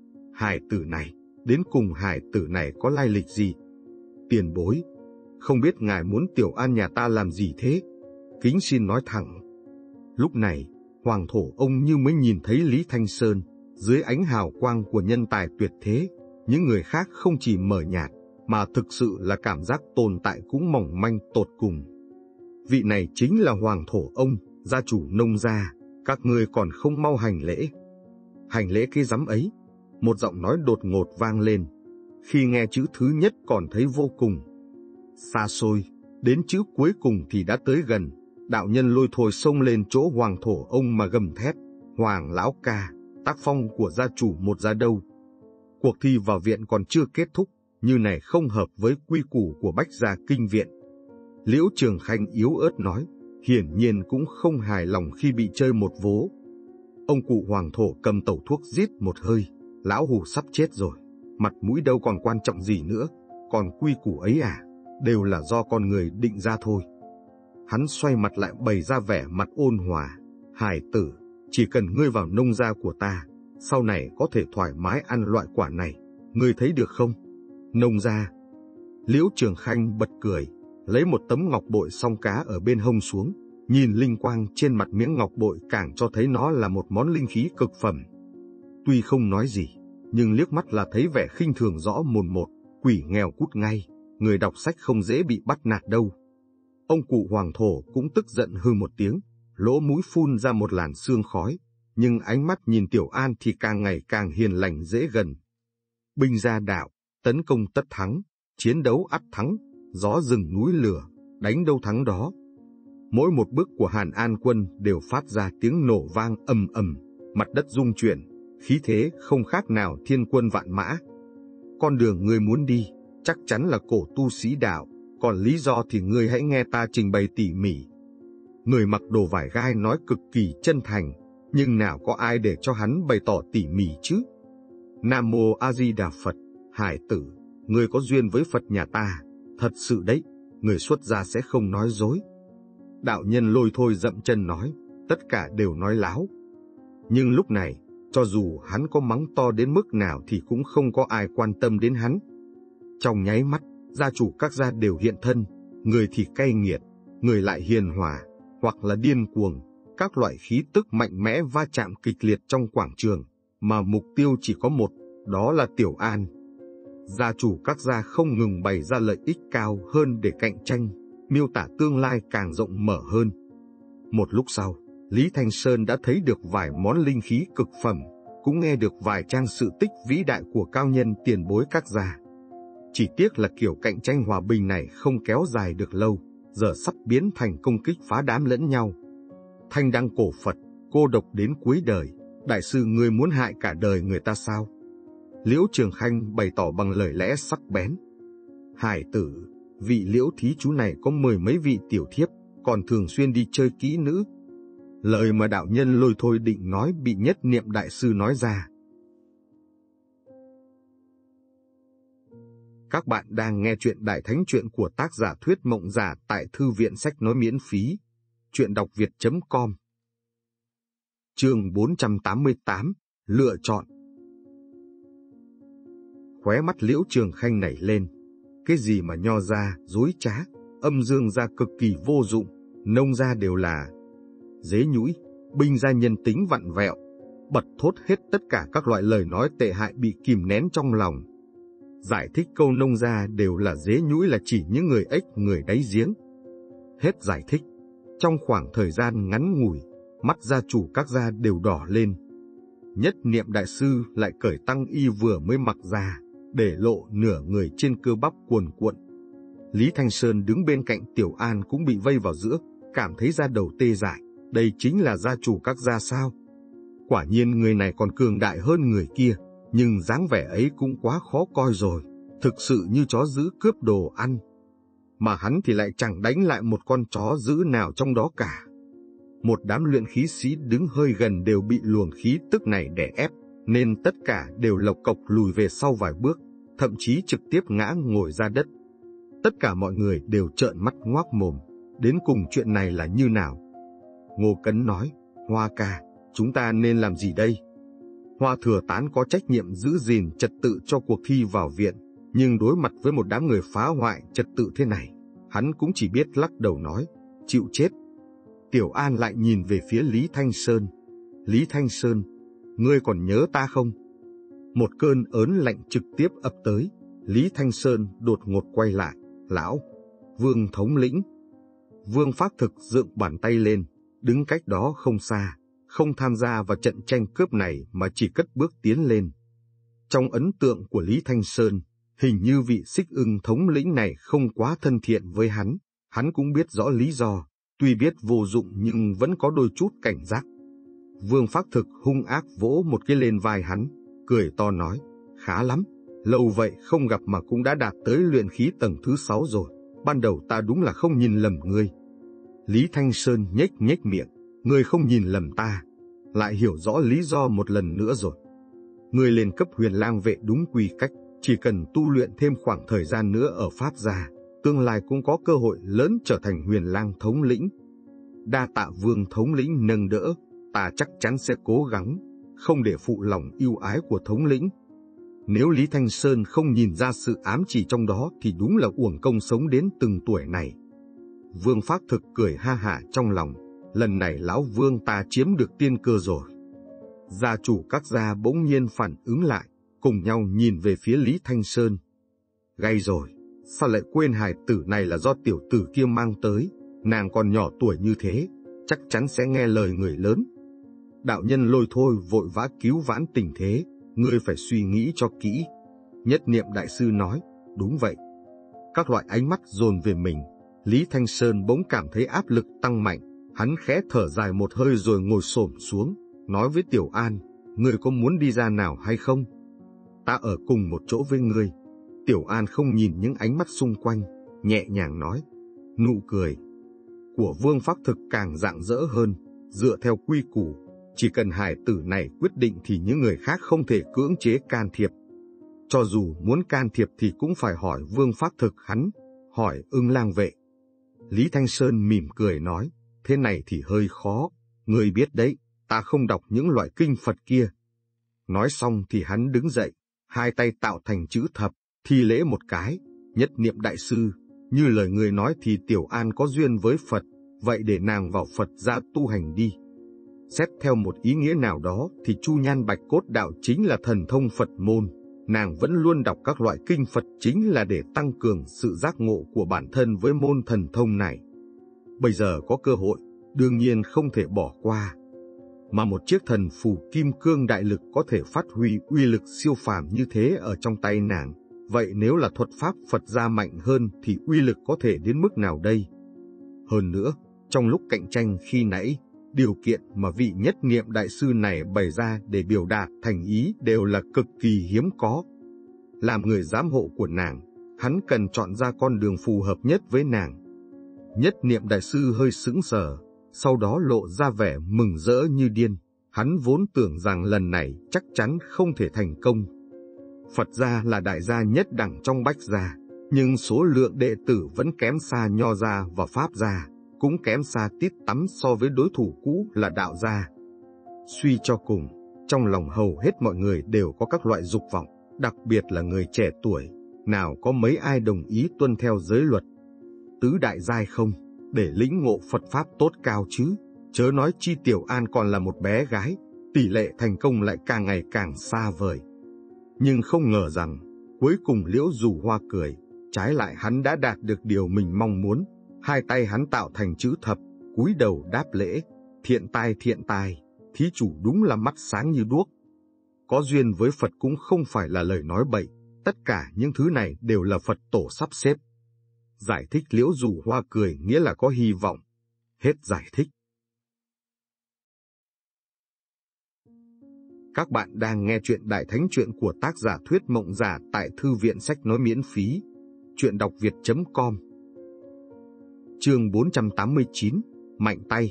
Hài tử này, đến cùng hài tử này có lai lịch gì? Tiền bối, không biết ngài muốn Tiểu An nhà ta làm gì thế? Kính xin nói thẳng. Lúc này, Hoàng Thổ ông như mới nhìn thấy Lý Thanh Sơn, dưới ánh hào quang của nhân tài tuyệt thế, những người khác không chỉ mờ nhạt, mà thực sự là cảm giác tồn tại cũng mỏng manh tột cùng. Vị này chính là Hoàng Thổ ông, gia chủ nông gia, các ngươi còn không mau hành lễ. Hành lễ cái rắm ấy, một giọng nói đột ngột vang lên. Khi nghe chữ thứ nhất còn thấy vô cùng xa xôi, đến chữ cuối cùng thì đã tới gần. Đạo nhân lôi thôi xông lên chỗ Hoàng Thổ ông mà gầm thét, Hoàng lão ca, tác phong của gia chủ một gia đâu. Cuộc thi vào viện còn chưa kết thúc, như này không hợp với quy củ của Bách Gia Kinh Viện. Liễu Trường Khanh yếu ớt nói, hiển nhiên cũng không hài lòng khi bị chơi một vố. Ông cụ Hoàng Thổ cầm tẩu thuốc rít một hơi, lão hù sắp chết rồi, mặt mũi đâu còn quan trọng gì nữa, còn quy củ ấy à, đều là do con người định ra thôi. Hắn xoay mặt lại bày ra vẻ mặt ôn hòa, hài tử, chỉ cần ngươi vào nông gia của ta, sau này có thể thoải mái ăn loại quả này, ngươi thấy được không? Nông gia. Liễu Trường Khanh bật cười, lấy một tấm ngọc bội song cá ở bên hông xuống, nhìn linh quang trên mặt miếng ngọc bội càng cho thấy nó là một món linh khí cực phẩm. Tuy không nói gì, nhưng liếc mắt là thấy vẻ khinh thường rõ mồn một, quỷ nghèo cút ngay, người đọc sách không dễ bị bắt nạt đâu. Ông cụ Hoàng Thổ cũng tức giận hừ một tiếng, lỗ mũi phun ra một làn sương khói, nhưng ánh mắt nhìn Tiểu An thì càng ngày càng hiền lành dễ gần. Binh gia đạo, tấn công tất thắng, chiến đấu ắt thắng, gió rừng núi lửa, đánh đâu thắng đó. Mỗi một bước của Hàn An quân đều phát ra tiếng nổ vang ầm ầm, mặt đất rung chuyển, khí thế không khác nào thiên quân vạn mã. Con đường ngươi muốn đi, chắc chắn là cổ tu sĩ đạo, còn lý do thì ngươi hãy nghe ta trình bày tỉ mỉ. Người mặc đồ vải gai nói cực kỳ chân thành, nhưng nào có ai để cho hắn bày tỏ tỉ mỉ chứ? Nam Mô A Di Đà Phật, hải tử, ngươi có duyên với Phật nhà ta, thật sự đấy, người xuất gia sẽ không nói dối. Đạo nhân Lôi Thôi dậm chân nói, tất cả đều nói láo. Nhưng lúc này, cho dù hắn có mắng to đến mức nào thì cũng không có ai quan tâm đến hắn. Trong nháy mắt, gia chủ các gia đều hiện thân, người thì cay nghiệt, người lại hiền hòa, hoặc là điên cuồng, các loại khí tức mạnh mẽ va chạm kịch liệt trong quảng trường, mà mục tiêu chỉ có một, đó là Tiểu An. Gia chủ các gia không ngừng bày ra lợi ích cao hơn để cạnh tranh, miêu tả tương lai càng rộng mở hơn. Một lúc sau, Lý Thanh Sơn đã thấy được vài món linh khí cực phẩm, cũng nghe được vài trang sự tích vĩ đại của cao nhân tiền bối các gia. Chỉ tiếc là kiểu cạnh tranh hòa bình này không kéo dài được lâu, giờ sắp biến thành công kích phá đám lẫn nhau. Thanh đăng cổ Phật, cô độc đến cuối đời, đại sư ngươi muốn hại cả đời người ta sao? Liễu Trường Khanh bày tỏ bằng lời lẽ sắc bén. Hải tử, vị Liễu thí chú này có 10 mấy vị tiểu thiếp, còn thường xuyên đi chơi kỹ nữ. Lời mà đạo nhân Lôi Thôi định nói bị Nhất Niệm đại sư nói ra. Các bạn đang nghe chuyện Đại Thánh Chuyện của tác giả Thuyết Mộng Giả tại Thư viện Sách Nói miễn phí. Chuyện đọc việt.com. Chương 488, Lựa chọn. Khóe mắt Liễu Trường Khanh nảy lên. Cái gì mà nho gia, dối trá, âm dương gia cực kỳ vô dụng, nông gia đều là dế nhũi, binh gia nhân tính vặn vẹo, bật thốt hết tất cả các loại lời nói tệ hại bị kìm nén trong lòng. Giải thích câu nông gia đều là dế nhũi là chỉ những người ếch người đáy giếng. Hết giải thích, trong khoảng thời gian ngắn ngủi, mắt gia chủ các gia đều đỏ lên. Nhất Niệm đại sư lại cởi tăng y vừa mới mặc ra, để lộ nửa người trên cơ bắp cuồn cuộn. Lý Thanh Sơn đứng bên cạnh Tiểu An cũng bị vây vào giữa, cảm thấy da đầu tê dại. Đây chính là gia chủ các gia sao? Quả nhiên người này còn cường đại hơn người kia, nhưng dáng vẻ ấy cũng quá khó coi rồi, thực sự như chó dữ cướp đồ ăn. Mà hắn thì lại chẳng đánh lại một con chó dữ nào trong đó cả. Một đám luyện khí sĩ đứng hơi gần đều bị luồng khí tức này đè ép, nên tất cả đều lộc cộc lùi về sau vài bước, thậm chí trực tiếp ngã ngồi ra đất. Tất cả mọi người đều trợn mắt ngoác mồm, đến cùng chuyện này là như nào? Ngô Cấn nói, Hoa ca, chúng ta nên làm gì đây? Hoa Thừa Tán có trách nhiệm giữ gìn trật tự cho cuộc thi vào viện, nhưng đối mặt với một đám người phá hoại trật tự thế này, hắn cũng chỉ biết lắc đầu nói, chịu chết. Tiểu An lại nhìn về phía Lý Thanh Sơn. Lý Thanh Sơn, ngươi còn nhớ ta không? Một cơn ớn lạnh trực tiếp ập tới, Lý Thanh Sơn đột ngột quay lại, lão, Vương thống lĩnh. Vương Phác Thực dựng bàn tay lên, đứng cách đó không xa, không tham gia vào trận tranh cướp này mà chỉ cất bước tiến lên. Trong ấn tượng của Lý Thanh Sơn, hình như vị Xích Ưng thống lĩnh này không quá thân thiện với hắn cũng biết rõ lý do, tuy biết vô dụng nhưng vẫn có đôi chút cảnh giác. Vương Phác Thực hung ác vỗ một cái lên vai hắn, cười to nói, khá lắm, lâu vậy không gặp mà cũng đã đạt tới luyện khí tầng thứ 6 rồi, ban đầu ta đúng là không nhìn lầm ngươi. Lý Thanh Sơn nhếch miệng, ngươi không nhìn lầm ta, lại hiểu rõ lý do một lần nữa rồi. Ngươi lên cấp Huyền Lang vệ đúng quy cách, chỉ cần tu luyện thêm khoảng thời gian nữa ở Pháp gia, tương lai cũng có cơ hội lớn trở thành Huyền Lang thống lĩnh. Đa tạ Vương thống lĩnh nâng đỡ, ta chắc chắn sẽ cố gắng, không để phụ lòng yêu ái của thống lĩnh. Nếu Lý Thanh Sơn không nhìn ra sự ám chỉ trong đó thì đúng là uổng công sống đến từng tuổi này. Vương Phác Thực cười ha hả trong lòng, lần này lão Vương ta chiếm được tiên cơ rồi. Gia chủ các gia bỗng nhiên phản ứng lại, cùng nhau nhìn về phía Lý Thanh Sơn. Gay rồi, sao lại quên hài tử này là do tiểu tử kia mang tới, nàng còn nhỏ tuổi như thế, chắc chắn sẽ nghe lời người lớn. đạo nhân Lôi Thôi vội vã cứu vãn tình thế, ngươi phải suy nghĩ cho kỹ. Nhất Niệm đại sư nói, đúng vậy. Các loại ánh mắt dồn về mình, Lý Thanh Sơn bỗng cảm thấy áp lực tăng mạnh, hắn khẽ thở dài một hơi rồi ngồi xổm xuống, nói với Tiểu An, ngươi có muốn đi ra nào hay không? Ta ở cùng một chỗ với ngươi. Tiểu An không nhìn những ánh mắt xung quanh, nhẹ nhàng nói. Nụ cười của Vương Phác Thực càng rạng rỡ hơn, dựa theo quy củ, chỉ cần hải tử này quyết định thì những người khác không thể cưỡng chế can thiệp. Cho dù muốn can thiệp thì cũng phải hỏi Vương Phác Thực hắn, hỏi Ưng Lang vệ. Lý Thanh Sơn mỉm cười nói, thế này thì hơi khó, ngươi biết đấy, ta không đọc những loại kinh Phật kia. Nói xong thì hắn đứng dậy, hai tay tạo thành chữ thập, thi lễ một cái, Nhất Niệm đại sư, như lời người nói thì Tiểu An có duyên với Phật, vậy để nàng vào Phật gia tu hành đi. Xét theo một ý nghĩa nào đó thì Chu Nhan Bạch Cốt Đạo chính là thần thông Phật môn, nàng vẫn luôn đọc các loại kinh Phật chính là để tăng cường sự giác ngộ của bản thân với môn thần thông này. Bây giờ có cơ hội, đương nhiên không thể bỏ qua. Mà một chiếc thần phù kim cương đại lực có thể phát huy uy lực siêu phàm như thế ở trong tay nàng, vậy nếu là thuật pháp Phật gia mạnh hơn thì uy lực có thể đến mức nào đây? Hơn nữa, trong lúc cạnh tranh khi nãy, điều kiện mà vị Nhất Niệm đại sư này bày ra để biểu đạt thành ý đều là cực kỳ hiếm có. Làm người giám hộ của nàng, hắn cần chọn ra con đường phù hợp nhất với nàng. Nhất Niệm đại sư hơi sững sờ, sau đó lộ ra vẻ mừng rỡ như điên. Hắn vốn tưởng rằng lần này chắc chắn không thể thành công. Phật gia là đại gia nhất đẳng trong Bách gia, nhưng số lượng đệ tử vẫn kém xa Nho gia và Pháp gia, cũng kém xa tít tắm so với đối thủ cũ là Đạo gia. Suy cho cùng, trong lòng hầu hết mọi người đều có các loại dục vọng, đặc biệt là người trẻ tuổi, nào có mấy ai đồng ý tuân theo giới luật. Tứ đại giai không, để lĩnh ngộ Phật Pháp tốt cao chứ, chớ nói chi Tiểu An còn là một bé gái, tỷ lệ thành công lại càng ngày càng xa vời. Nhưng không ngờ rằng, cuối cùng Liễu Dù Hoa cười, trái lại hắn đã đạt được điều mình mong muốn, hai tay hắn tạo thành chữ thập, cúi đầu đáp lễ, thiện tai, thí chủ đúng là mắt sáng như đuốc. Có duyên với Phật cũng không phải là lời nói bậy, tất cả những thứ này đều là Phật tổ sắp xếp. Giải thích Liễu Dù Hoa cười nghĩa là có hy vọng. Hết giải thích. Các bạn đang nghe chuyện Đại Thánh Chuyện của tác giả Thuyết Mộng Giả tại Thư viện Sách Nói miễn phí. Chuyện đọc việt.com. Chương 489, Mạnh tay.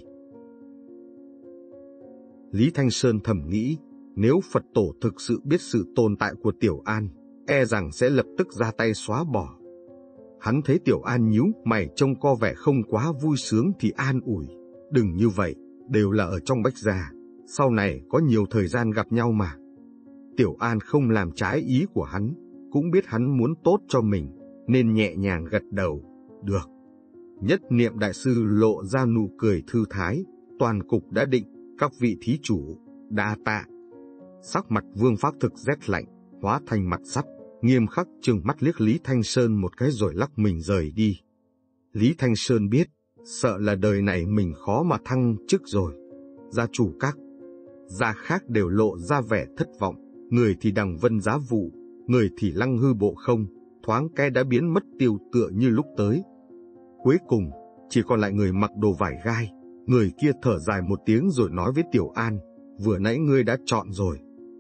Lý Thanh Sơn thầm nghĩ, nếu Phật tổ thực sự biết sự tồn tại của Tiểu An, e rằng sẽ lập tức ra tay xóa bỏ. Hắn thấy Tiểu An nhíu mày trông có vẻ không quá vui sướng thì an ủi, đừng như vậy, đều là ở trong Bách gia, sau này có nhiều thời gian gặp nhau mà. Tiểu An không làm trái ý của hắn, cũng biết hắn muốn tốt cho mình, nên nhẹ nhàng gật đầu, được. Nhất Niệm đại sư lộ ra nụ cười thư thái, toàn cục đã định, các vị thí chủ, đa tạ. Sắc mặt Vương Phác Thực rét lạnh, hóa thành mặt sắt, nghiêm khắc trừng mắt liếc Lý Thanh Sơn một cái rồi lắc mình rời đi. Lý Thanh Sơn biết, sợ là đời này mình khó mà thăng chức rồi. Gia chủ các gia khác đều lộ ra vẻ thất vọng, người thì Đằng Vân Giá Vụ, người thì Lăng Hư Bộ Không, thoáng cái đã biến mất tiêu tựa như lúc tới. Cuối cùng, chỉ còn lại người mặc đồ vải gai, người kia thở dài một tiếng rồi nói với Tiểu An, vừa nãy ngươi đã chọn rồi.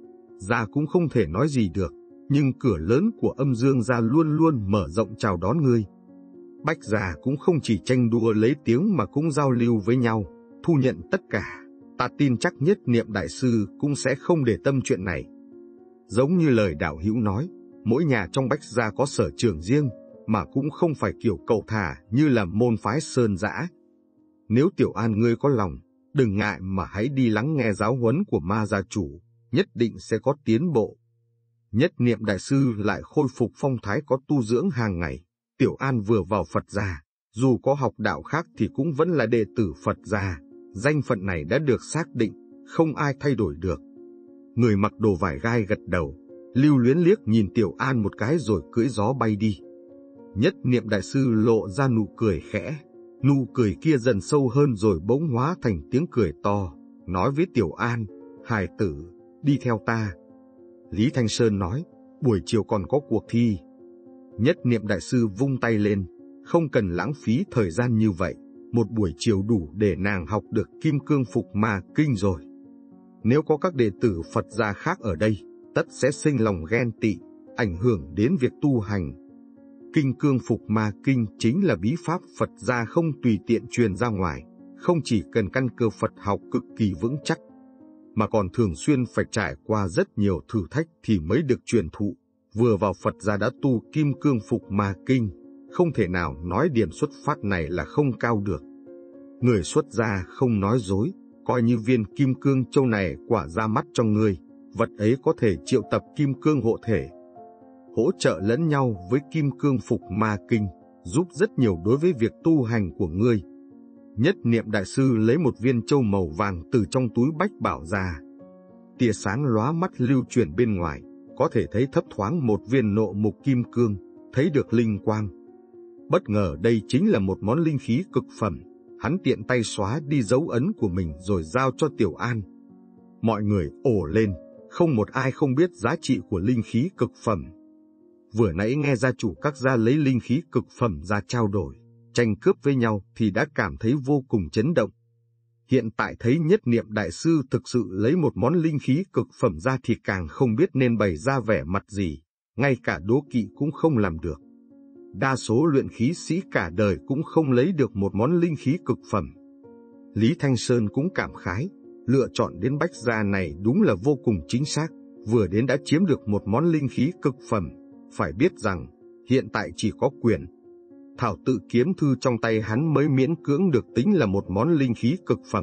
Gia cũng không thể nói gì được, nhưng cửa lớn của Âm Dương gia luôn luôn mở rộng chào đón ngươi. Bách gia cũng không chỉ tranh đua lấy tiếng mà cũng giao lưu với nhau, thu nhận tất cả. Ta tin chắc Nhất Niệm đại sư cũng sẽ không để tâm chuyện này. Giống như lời đạo hữu nói, mỗi nhà trong Bách gia có sở trường riêng, mà cũng không phải kiểu cẩu thả như là môn phái Sơn Dã. Nếu Tiểu An ngươi có lòng, đừng ngại mà hãy đi lắng nghe giáo huấn của Ma gia chủ, nhất định sẽ có tiến bộ. Nhất Niệm đại sư lại khôi phục phong thái có tu dưỡng hàng ngày. Tiểu An vừa vào Phật gia, dù có học đạo khác thì cũng vẫn là đệ tử Phật gia. Danh phận này đã được xác định, không ai thay đổi được. Người mặc đồ vải gai gật đầu, lưu luyến liếc nhìn Tiểu An một cái rồi cưỡi gió bay đi. Nhất Niệm đại sư lộ ra nụ cười khẽ, nụ cười kia dần sâu hơn rồi bỗng hóa thành tiếng cười to. nói với Tiểu An, hài tử, đi theo ta. Lý Thanh Sơn nói, buổi chiều còn có cuộc thi. Nhất Niệm đại sư vung tay lên, không cần lãng phí thời gian như vậy, một buổi chiều đủ để nàng học được Kim Cương Phục Ma Kinh rồi. Nếu có các đệ tử Phật gia khác ở đây, tất sẽ sinh lòng ghen tị, ảnh hưởng đến việc tu hành. Kim Cương Phục Ma Kinh chính là bí pháp Phật gia không tùy tiện truyền ra ngoài, không chỉ cần căn cơ Phật học cực kỳ vững chắc, mà còn thường xuyên phải trải qua rất nhiều thử thách thì mới được truyền thụ. Vừa vào Phật gia đã tu Kim Cương Phục Ma Kinh, không thể nào nói điểm xuất phát này là không cao được. Người xuất gia không nói dối, coi như viên Kim Cương Châu này quả ra mắt cho ngươi, vật ấy có thể triệu tập Kim Cương hộ thể, hỗ trợ lẫn nhau với Kim Cương Phục Ma Kinh, giúp rất nhiều đối với việc tu hành của ngươi. Nhất Niệm đại sư lấy một viên châu màu vàng từ trong túi bách bảo ra. Tia sáng lóa mắt lưu chuyển bên ngoài, có thể thấy thấp thoáng một viên nộ mục kim cương, thấy được linh quang. Bất ngờ đây chính là một món linh khí cực phẩm, hắn tiện tay xóa đi dấu ấn của mình rồi giao cho Tiểu An. Mọi người ồ lên, không một ai không biết giá trị của linh khí cực phẩm. Vừa nãy nghe gia chủ các gia lấy linh khí cực phẩm ra trao đổi, tranh cướp với nhau thì đã cảm thấy vô cùng chấn động. Hiện tại thấy Nhất Niệm đại sư thực sự lấy một món linh khí cực phẩm ra thì càng không biết nên bày ra vẻ mặt gì, ngay cả đố kỵ cũng không làm được. Đa số luyện khí sĩ cả đời cũng không lấy được một món linh khí cực phẩm. Lý Thanh Sơn cũng cảm khái, lựa chọn đến Bách gia này đúng là vô cùng chính xác, vừa đến đã chiếm được một món linh khí cực phẩm. Phải biết rằng, hiện tại chỉ có quyển Thảo Tự Kiếm Thư trong tay hắn mới miễn cưỡng được tính là một món linh khí cực phẩm.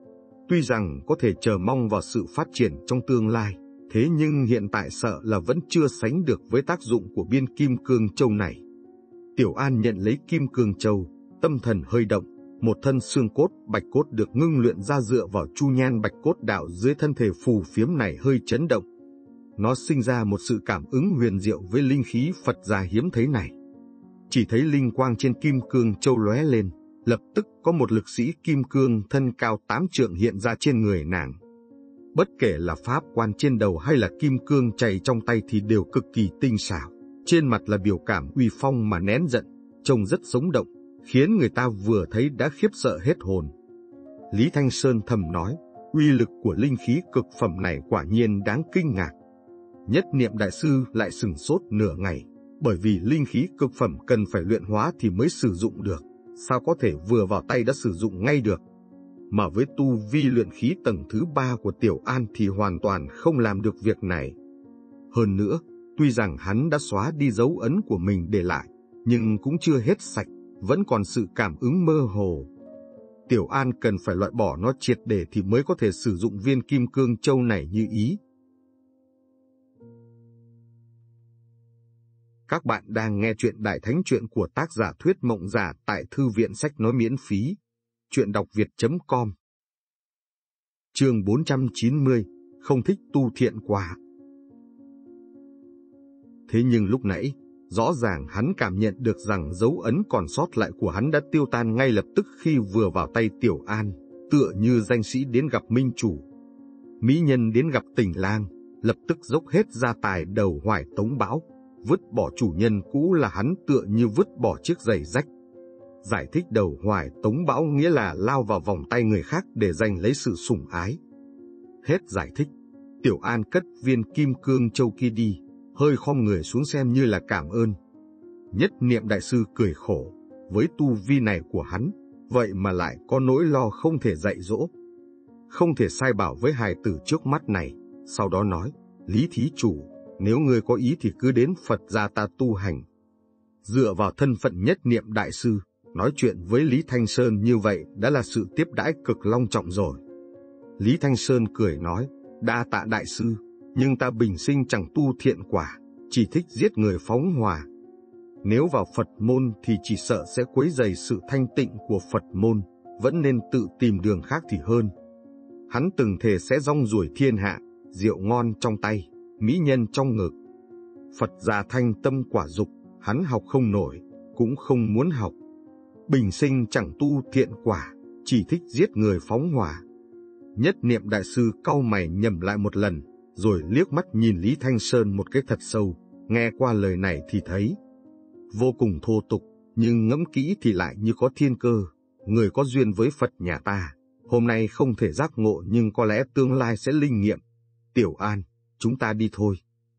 Tuy rằng có thể chờ mong vào sự phát triển trong tương lai, thế nhưng hiện tại sợ là vẫn chưa sánh được với tác dụng của viên Kim Cương Châu này. Tiểu An nhận lấy Kim Cương Châu, tâm thần hơi động, một thân xương cốt bạch cốt được ngưng luyện ra dựa vào chu nhan bạch cốt đạo dưới thân thể phù phiếm này hơi chấn động. Nó sinh ra một sự cảm ứng huyền diệu với linh khí Phật gia hiếm thấy này. Chỉ thấy linh quang trên Kim Cương Châu lóe lên, lập tức có một lực sĩ kim cương thân cao 8 trượng hiện ra trên người nàng. Bất kể là pháp quan trên đầu hay là kim cương chày trong tay thì đều cực kỳ tinh xảo, trên mặt là biểu cảm uy phong mà nén giận, trông rất sống động, khiến người ta vừa thấy đã khiếp sợ hết hồn. Lý Thanh Sơn thầm nói, uy lực của linh khí cực phẩm này quả nhiên đáng kinh ngạc. Nhất Niệm đại sư lại sửng sốt nửa ngày, bởi vì linh khí cực phẩm cần phải luyện hóa thì mới sử dụng được, sao có thể vừa vào tay đã sử dụng ngay được. Mà với tu vi luyện khí tầng thứ 3 của Tiểu An thì hoàn toàn không làm được việc này. Hơn nữa, tuy rằng hắn đã xóa đi dấu ấn của mình để lại, nhưng cũng chưa hết sạch, vẫn còn sự cảm ứng mơ hồ. Tiểu An cần phải loại bỏ nó triệt để thì mới có thể sử dụng viên Kim Cương Châu này như ý. Các bạn đang nghe chuyện Đại Thánh Chuyện của tác giả Thuyết Mộng Giả tại Thư viện Sách Nói miễn phí. Chuyện đọc việt.com. Chương 490, không thích tu thiện quả. Thế nhưng lúc nãy, rõ ràng hắn cảm nhận được rằng dấu ấn còn sót lại của hắn đã tiêu tan ngay lập tức khi vừa vào tay Tiểu An, tựa như danh sĩ đến gặp minh chủ. Mỹ nhân đến gặp tình lang, lập tức dốc hết gia tài đầu hoài tống bão, vứt bỏ chủ nhân cũ là hắn tựa như vứt bỏ chiếc giày rách. Giải thích đầu hoài tống bão nghĩa là lao vào vòng tay người khác để giành lấy sự sủng ái. Hết giải thích, Tiểu An cất viên Kim Cương Châu kia đi, hơi khom người xuống xem như là cảm ơn. Nhất Niệm đại sư cười khổ, với tu vi này của hắn, vậy mà lại có nỗi lo không thể dạy dỗ, không thể sai bảo với hài tử trước mắt này. Sau đó nói, Lý thí chủ, nếu ngươi có ý thì cứ đến Phật gia ta tu hành. Dựa vào thân phận Nhất Niệm đại sư, nói chuyện với Lý Thanh Sơn như vậy đã là sự tiếp đãi cực long trọng rồi. Lý Thanh Sơn cười nói, đa tạ đại sư, nhưng ta bình sinh chẳng tu thiện quả, chỉ thích giết người phóng hỏa. Nếu vào Phật môn thì chỉ sợ sẽ quấy rầy sự thanh tịnh của Phật môn, vẫn nên tự tìm đường khác thì hơn. Hắn từng thề sẽ rong ruổi thiên hạ, rượu ngon trong tay, mỹ nhân trong ngực. Phật gia thanh tâm quả dục, hắn học không nổi, cũng không muốn học. Bình sinh chẳng tu thiện quả, chỉ thích giết người phóng hỏa. Nhất Niệm đại sư cau mày nhẩm lại một lần, rồi liếc mắt nhìn Lý Thanh Sơn một cái thật sâu, nghe qua lời này thì thấy vô cùng thô tục, nhưng ngẫm kỹ thì lại như có thiên cơ. Người có duyên với Phật nhà ta, hôm nay không thể giác ngộ nhưng có lẽ tương lai sẽ linh nghiệm. Tiểu An, chúng ta đi thôi.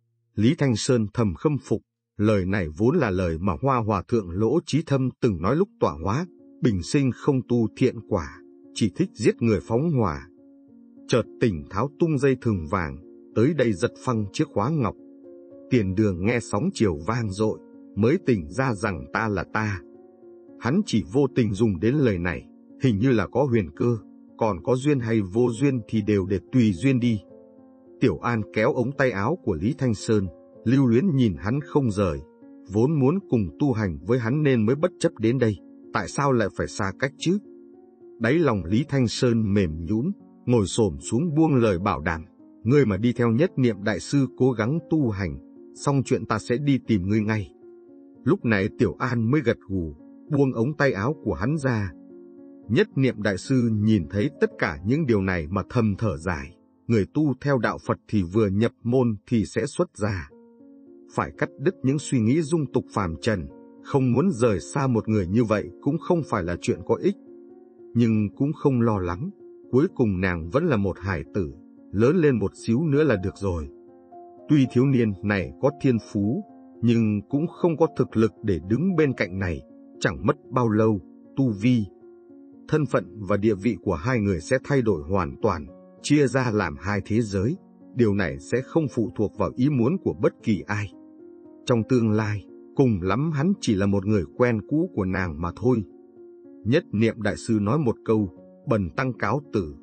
Lý Thanh Sơn thầm khâm phục, lời này vốn là lời mà Hoa Hòa Thượng Lỗ Trí Thâm từng nói lúc tọa hóa, bình sinh không tu thiện quả, chỉ thích giết người phóng hỏa. Chợt tỉnh tháo tung dây thừng vàng, tới đây giật phăng chiếc khóa ngọc. Tiền Đường nghe sóng chiều vang dội, mới tỉnh ra rằng ta là ta. Hắn chỉ vô tình dùng đến lời này, hình như là có huyền cơ, còn có duyên hay vô duyên thì đều để tùy duyên đi. Tiểu An kéo ống tay áo của Lý Thanh Sơn, lưu luyến nhìn hắn không rời, vốn muốn cùng tu hành với hắn nên mới bất chấp đến đây, tại sao lại phải xa cách chứ? Đáy lòng Lý Thanh Sơn mềm nhũn, ngồi xổm xuống buông lời bảo đảm, ngươi mà đi theo Nhất Niệm đại sư cố gắng tu hành, xong chuyện ta sẽ đi tìm ngươi ngay. Lúc này Tiểu An mới gật gù, buông ống tay áo của hắn ra. Nhất Niệm đại sư nhìn thấy tất cả những điều này mà thầm thở dài, người tu theo đạo Phật thì vừa nhập môn thì sẽ xuất gia. Phải cắt đứt những suy nghĩ dung tục phàm trần, không muốn rời xa một người như vậy cũng không phải là chuyện có ích. Nhưng cũng không lo lắng, cuối cùng nàng vẫn là một hải tử, lớn lên một xíu nữa là được rồi. Tuy thiếu niên này có thiên phú, nhưng cũng không có thực lực để đứng bên cạnh này, chẳng mất bao lâu, tu vi, thân phận và địa vị của hai người sẽ thay đổi hoàn toàn, chia ra làm hai thế giới. Điều này sẽ không phụ thuộc vào ý muốn của bất kỳ ai. Trong tương lai, cùng lắm hắn chỉ là một người quen cũ của nàng mà thôi. Nhất Niệm đại sư nói một câu, bần tăng cáo tử.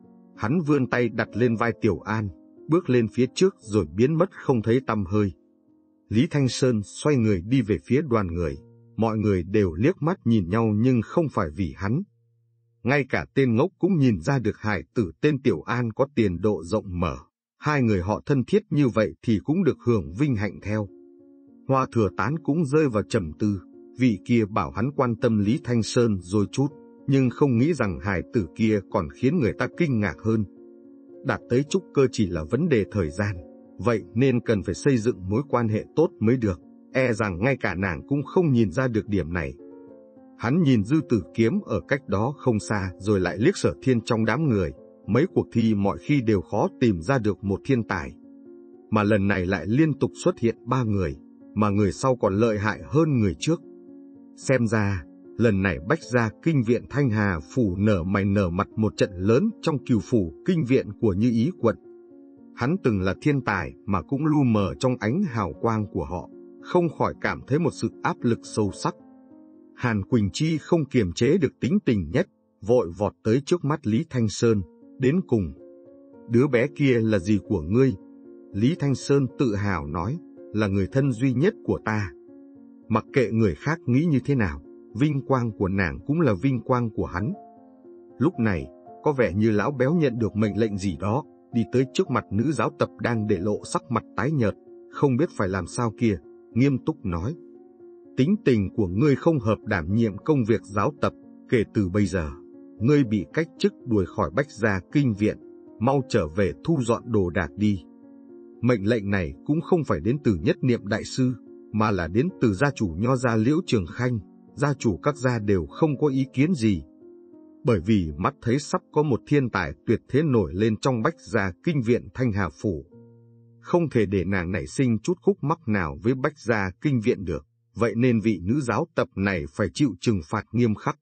Hắn vươn tay đặt lên vai Tiểu An, bước lên phía trước rồi biến mất không thấy tăm hơi. Lý Thanh Sơn xoay người đi về phía đoàn người, mọi người đều liếc mắt nhìn nhau nhưng không phải vì hắn. Ngay cả tên ngốc cũng nhìn ra được hải tử tên Tiểu An có tiền độ rộng mở, hai người họ thân thiết như vậy thì cũng được hưởng vinh hạnh theo. Hoa Thừa Tán cũng rơi vào trầm tư, vị kia bảo hắn quan tâm Lý Thanh Sơn rồi chút, nhưng không nghĩ rằng hải tử kia còn khiến người ta kinh ngạc hơn. Đạt tới trúc cơ chỉ là vấn đề thời gian, vậy nên cần phải xây dựng mối quan hệ tốt mới được, e rằng ngay cả nàng cũng không nhìn ra được điểm này. Hắn nhìn Dư Tử Kiếm ở cách đó không xa rồi lại liếc Sở Thiên trong đám người, mấy cuộc thi mọi khi đều khó tìm ra được một thiên tài. Mà lần này lại liên tục xuất hiện 3 người, mà người sau còn lợi hại hơn người trước. Xem ra, lần này Bách Gia Kinh Viện Thanh Hà Phủ nở mày nở mặt một trận lớn trong Cửu Phủ Kinh Viện của Như Ý quận. Hắn từng là thiên tài mà cũng lu mờ trong ánh hào quang của họ, không khỏi cảm thấy một sự áp lực sâu sắc. Hàn Quỳnh Chi không kiềm chế được tính tình nhất, vội vọt tới trước mắt Lý Thanh Sơn, đến cùng. Đứa bé kia là gì của ngươi? Lý Thanh Sơn tự hào nói, là người thân duy nhất của ta. Mặc kệ người khác nghĩ như thế nào, vinh quang của nàng cũng là vinh quang của hắn. Lúc này, có vẻ như lão béo nhận được mệnh lệnh gì đó, đi tới trước mặt nữ giáo tập đang để lộ sắc mặt tái nhợt, không biết phải làm sao kia, nghiêm túc nói. Tính tình của ngươi không hợp đảm nhiệm công việc giáo tập, kể từ bây giờ, ngươi bị cách chức đuổi khỏi Bách Gia Kinh Viện, mau trở về thu dọn đồ đạc đi. Mệnh lệnh này cũng không phải đến từ Nhất Niệm đại sư, mà là đến từ gia chủ Nho gia Liễu Trường Khanh, gia chủ các gia đều không có ý kiến gì. Bởi vì mắt thấy sắp có một thiên tài tuyệt thế nổi lên trong Bách Gia Kinh Viện Thanh Hà Phủ. Không thể để nàng nảy sinh chút khúc mắc nào với Bách Gia Kinh Viện được, vậy nên vị nữ giáo tập này phải chịu trừng phạt nghiêm khắc.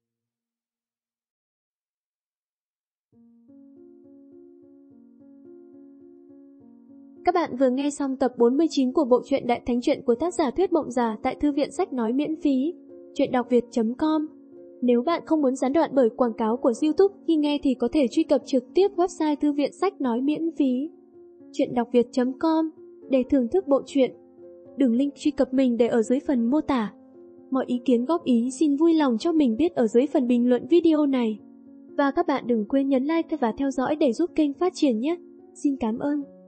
Các bạn vừa nghe xong tập 49 của bộ truyện Đại Thánh Truyện của tác giả Thuyết Mộng Già tại Thư viện Sách Nói miễn phí, truyệnđọcviệt.com. Nếu bạn không muốn gián đoạn bởi quảng cáo của YouTube khi nghe thì có thể truy cập trực tiếp website Thư viện Sách Nói miễn phí, truyệnđọcviệt.com để thưởng thức bộ truyện. Đường link truy cập mình để ở dưới phần mô tả. Mọi ý kiến góp ý xin vui lòng cho mình biết ở dưới phần bình luận video này. Và các bạn đừng quên nhấn like và theo dõi để giúp kênh phát triển nhé. Xin cảm ơn.